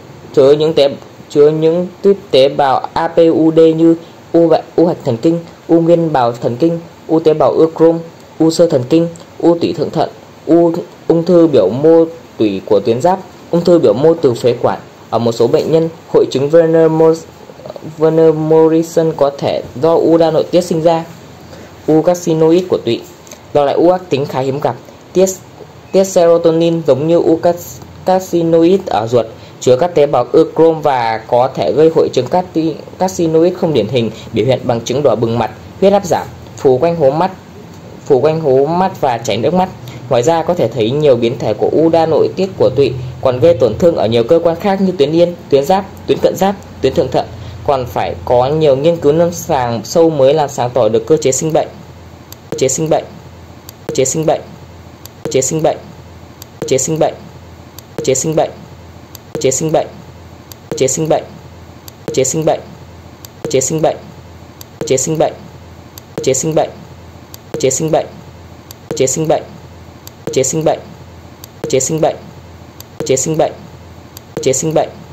những tuyếp tế bào APUD như u hạch thần kinh, u nguyên bào thần kinh, u tế bào ưa Crohn, u xơ thần kinh, u tụy thượng thận, ung thư biểu mô tủy của tuyến giáp, ung thư biểu mô từ phế quản. Ở một số bệnh nhân, hội chứng Werner-Morrison có thể do u đa nội tiết sinh ra. U carcinoid của tụy là loại u ác tính khá hiếm gặp, tiết serotonin giống như u carcinoid ở ruột, chứa các tế bào ưa Crohn và có thể gây hội chứng carcinoid không điển hình, biểu hiện bằng chứng đỏ bừng mặt, huyết áp giảm, phù quanh hố mắt và chảy nước mắt. Ngoài ra có thể thấy nhiều biến thể của u đa nội tiết của tụy còn gây tổn thương ở nhiều cơ quan khác như tuyến yên, tuyến giáp, tuyến cận giáp, tuyến thượng thận. Còn phải có nhiều nghiên cứu lâm sàng sâu mới làm sáng tỏ được cơ chế sinh bệnh. Chế sinh bệnh